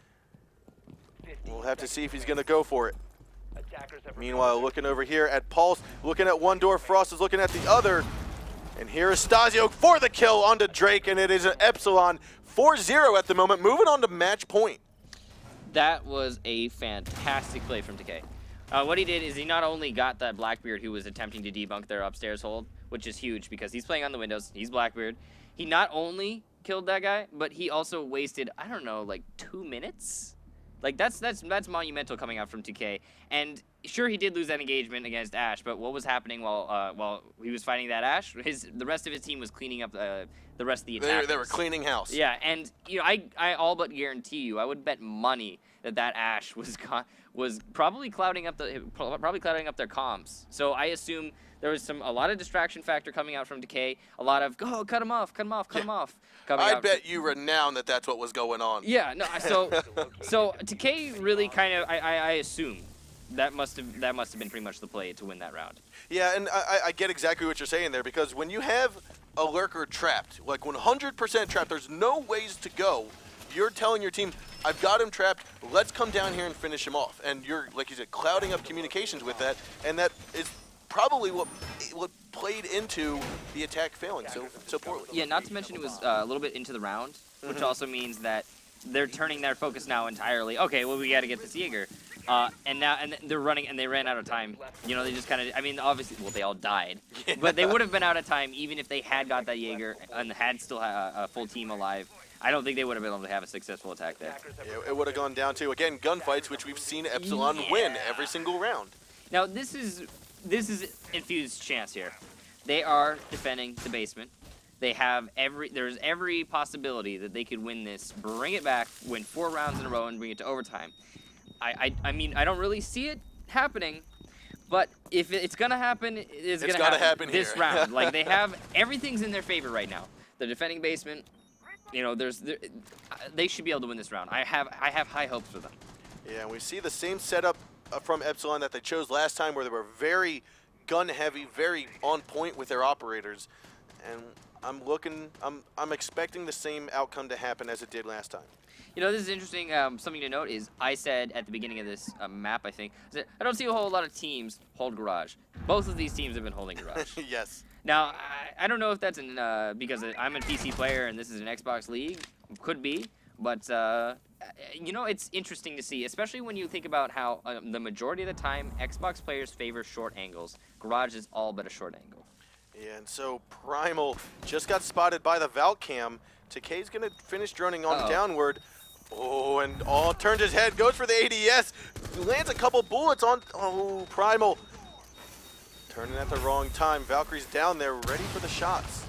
We'll have to see if he's gonna go for it. Meanwhile, looking over here at Pulse, looking at one door, Frost is looking at the other. And here is Stasio for the kill onto Drake, and it is an Epsilon 4-0 at the moment, moving on to match point. That was a fantastic play from Decay. What he did is he not only got that Blackbeard who was attempting to debunk their upstairs hold, which is huge because he's playing on the windows, he's Blackbeard. He not only killed that guy, but he also wasted, I don't know, like 2 minutes? Like, that's monumental coming out from 2K. And sure, he did lose that engagement against Ash, but what was happening while he was fighting that Ash? The rest of his team was cleaning up the rest of the attackers. They were cleaning house. Yeah, and you know, I all but guarantee you, I would bet money that Ash was probably clouding up their comms. So I assume there was a lot of distraction factor coming out from Decay, a lot of cut him off. I bet you renown that that's what was going on. Yeah, no, so Decay really kind of I assume that must have been pretty much the play to win that round. Yeah, and I get exactly what you're saying there, because when you have a lurker trapped, like 100% trapped, there's no ways to go. You're telling your team, I've got him trapped, let's come down here and finish him off. And you're, like you said, clouding up communications with that, and that is probably what played into the attack failing so poorly. Yeah, not to mention it was a little bit into the round, which also means that they're turning their focus now entirely. Okay, well, we got to get this Jaeger. And they're running, and they ran out of time. You know, they just kind of, I mean, obviously, well, they all died. Yeah. But they would have been out of time even if they had got that Jaeger and had still a full team alive. I don't think they would have been able to have a successful attack there. Yeah, it would have gone down to, again, gunfights, which we've seen Epsilon win every single round. Now, this is Infused's chance here. They are defending the basement. They have there's every possibility that they could win this, bring it back, win 4 rounds in a row, and bring it to overtime. I mean, I don't really see it happening, but if it's gonna happen, it's gonna happen this round. Like, they have everything's in their favor right now. They're defending basement. You know, they should be able to win this round. I have high hopes for them. Yeah, and we see the same setup from Epsilon that they chose last time, where they were very gun heavy, very on point with their operators, and I'm expecting the same outcome to happen as it did last time. You know, this is interesting. Something to note is I said at the beginning of this map, I think, that I don't see a whole lot of teams hold Garage. Both of these teams have been holding Garage. Yes. Now, I don't know if that's because I'm a PC player and this is an Xbox League. Could be. But, you know, it's interesting to see, especially when you think about how the majority of the time Xbox players favor short angles. Garage is all but a short angle. Yeah, and so Primal just got spotted by the Valcam. Takei's going to finish droning on downward. Oh, and turns his head, goes for the ADS, lands a couple bullets on, Primal. Turning at the wrong time. Valkyrie's down there, ready for the shots.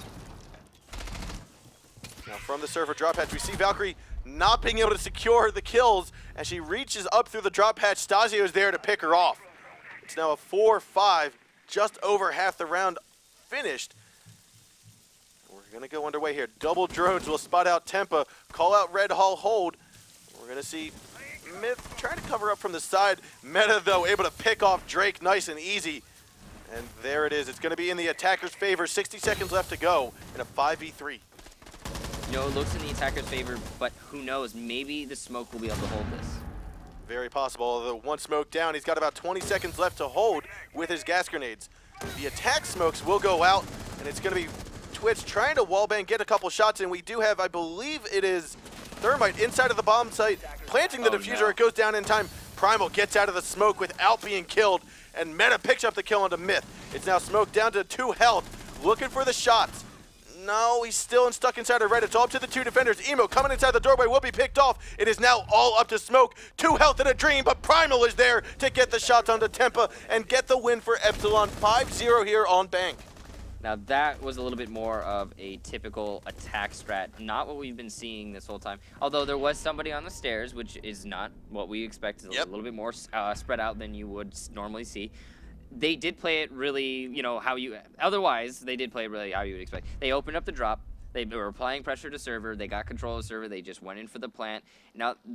Now from the server drop hatch, we see Valkyrie not being able to secure the kills as she reaches up through the drop hatch. Stasio is there to pick her off. It's now a 4-5, just over half the round finished. We're gonna go underway here. Double drones will spot out Tempa, call out Red Hall hold. We're gonna see Myth trying to cover up from the side. Meta, though, able to pick off Drake nice and easy. And there it is. It's going to be in the attacker's favor. 60 seconds left to go in a 5v3. You know, it looks in the attacker's favor, but who knows? Maybe the smoke will be able to hold this. Very possible. Although one smoke down, he's got about 20 seconds left to hold with his gas grenades. The attack smokes will go out, and it's going to be Twitch trying to wallbang, get a couple shots in. We do have, I believe it is Thermite inside of the bomb site, planting the diffuser. No. It goes down in time. Primal gets out of the smoke without being killed, and Meta picks up the kill onto Myth. It's now smoked down to 2 health, looking for the shots. No, he's still stuck inside of red. It's all up to the two defenders. Emo coming inside the doorway will be picked off. It is now all up to Smoke. 2 health and a dream, but Primal is there to get the shots onto Tempa and get the win for Epsilon. 5-0 here on Bank. Now that was a little bit more of a typical attack strat, not what we've been seeing this whole time. Although there was somebody on the stairs, which is not what we expect. It's a little bit more spread out than you would normally see. They did play it really, you know, otherwise they did play it really how you would expect. They opened up the drop. They were applying pressure to server. They got control of the server. They just went in for the plant. Now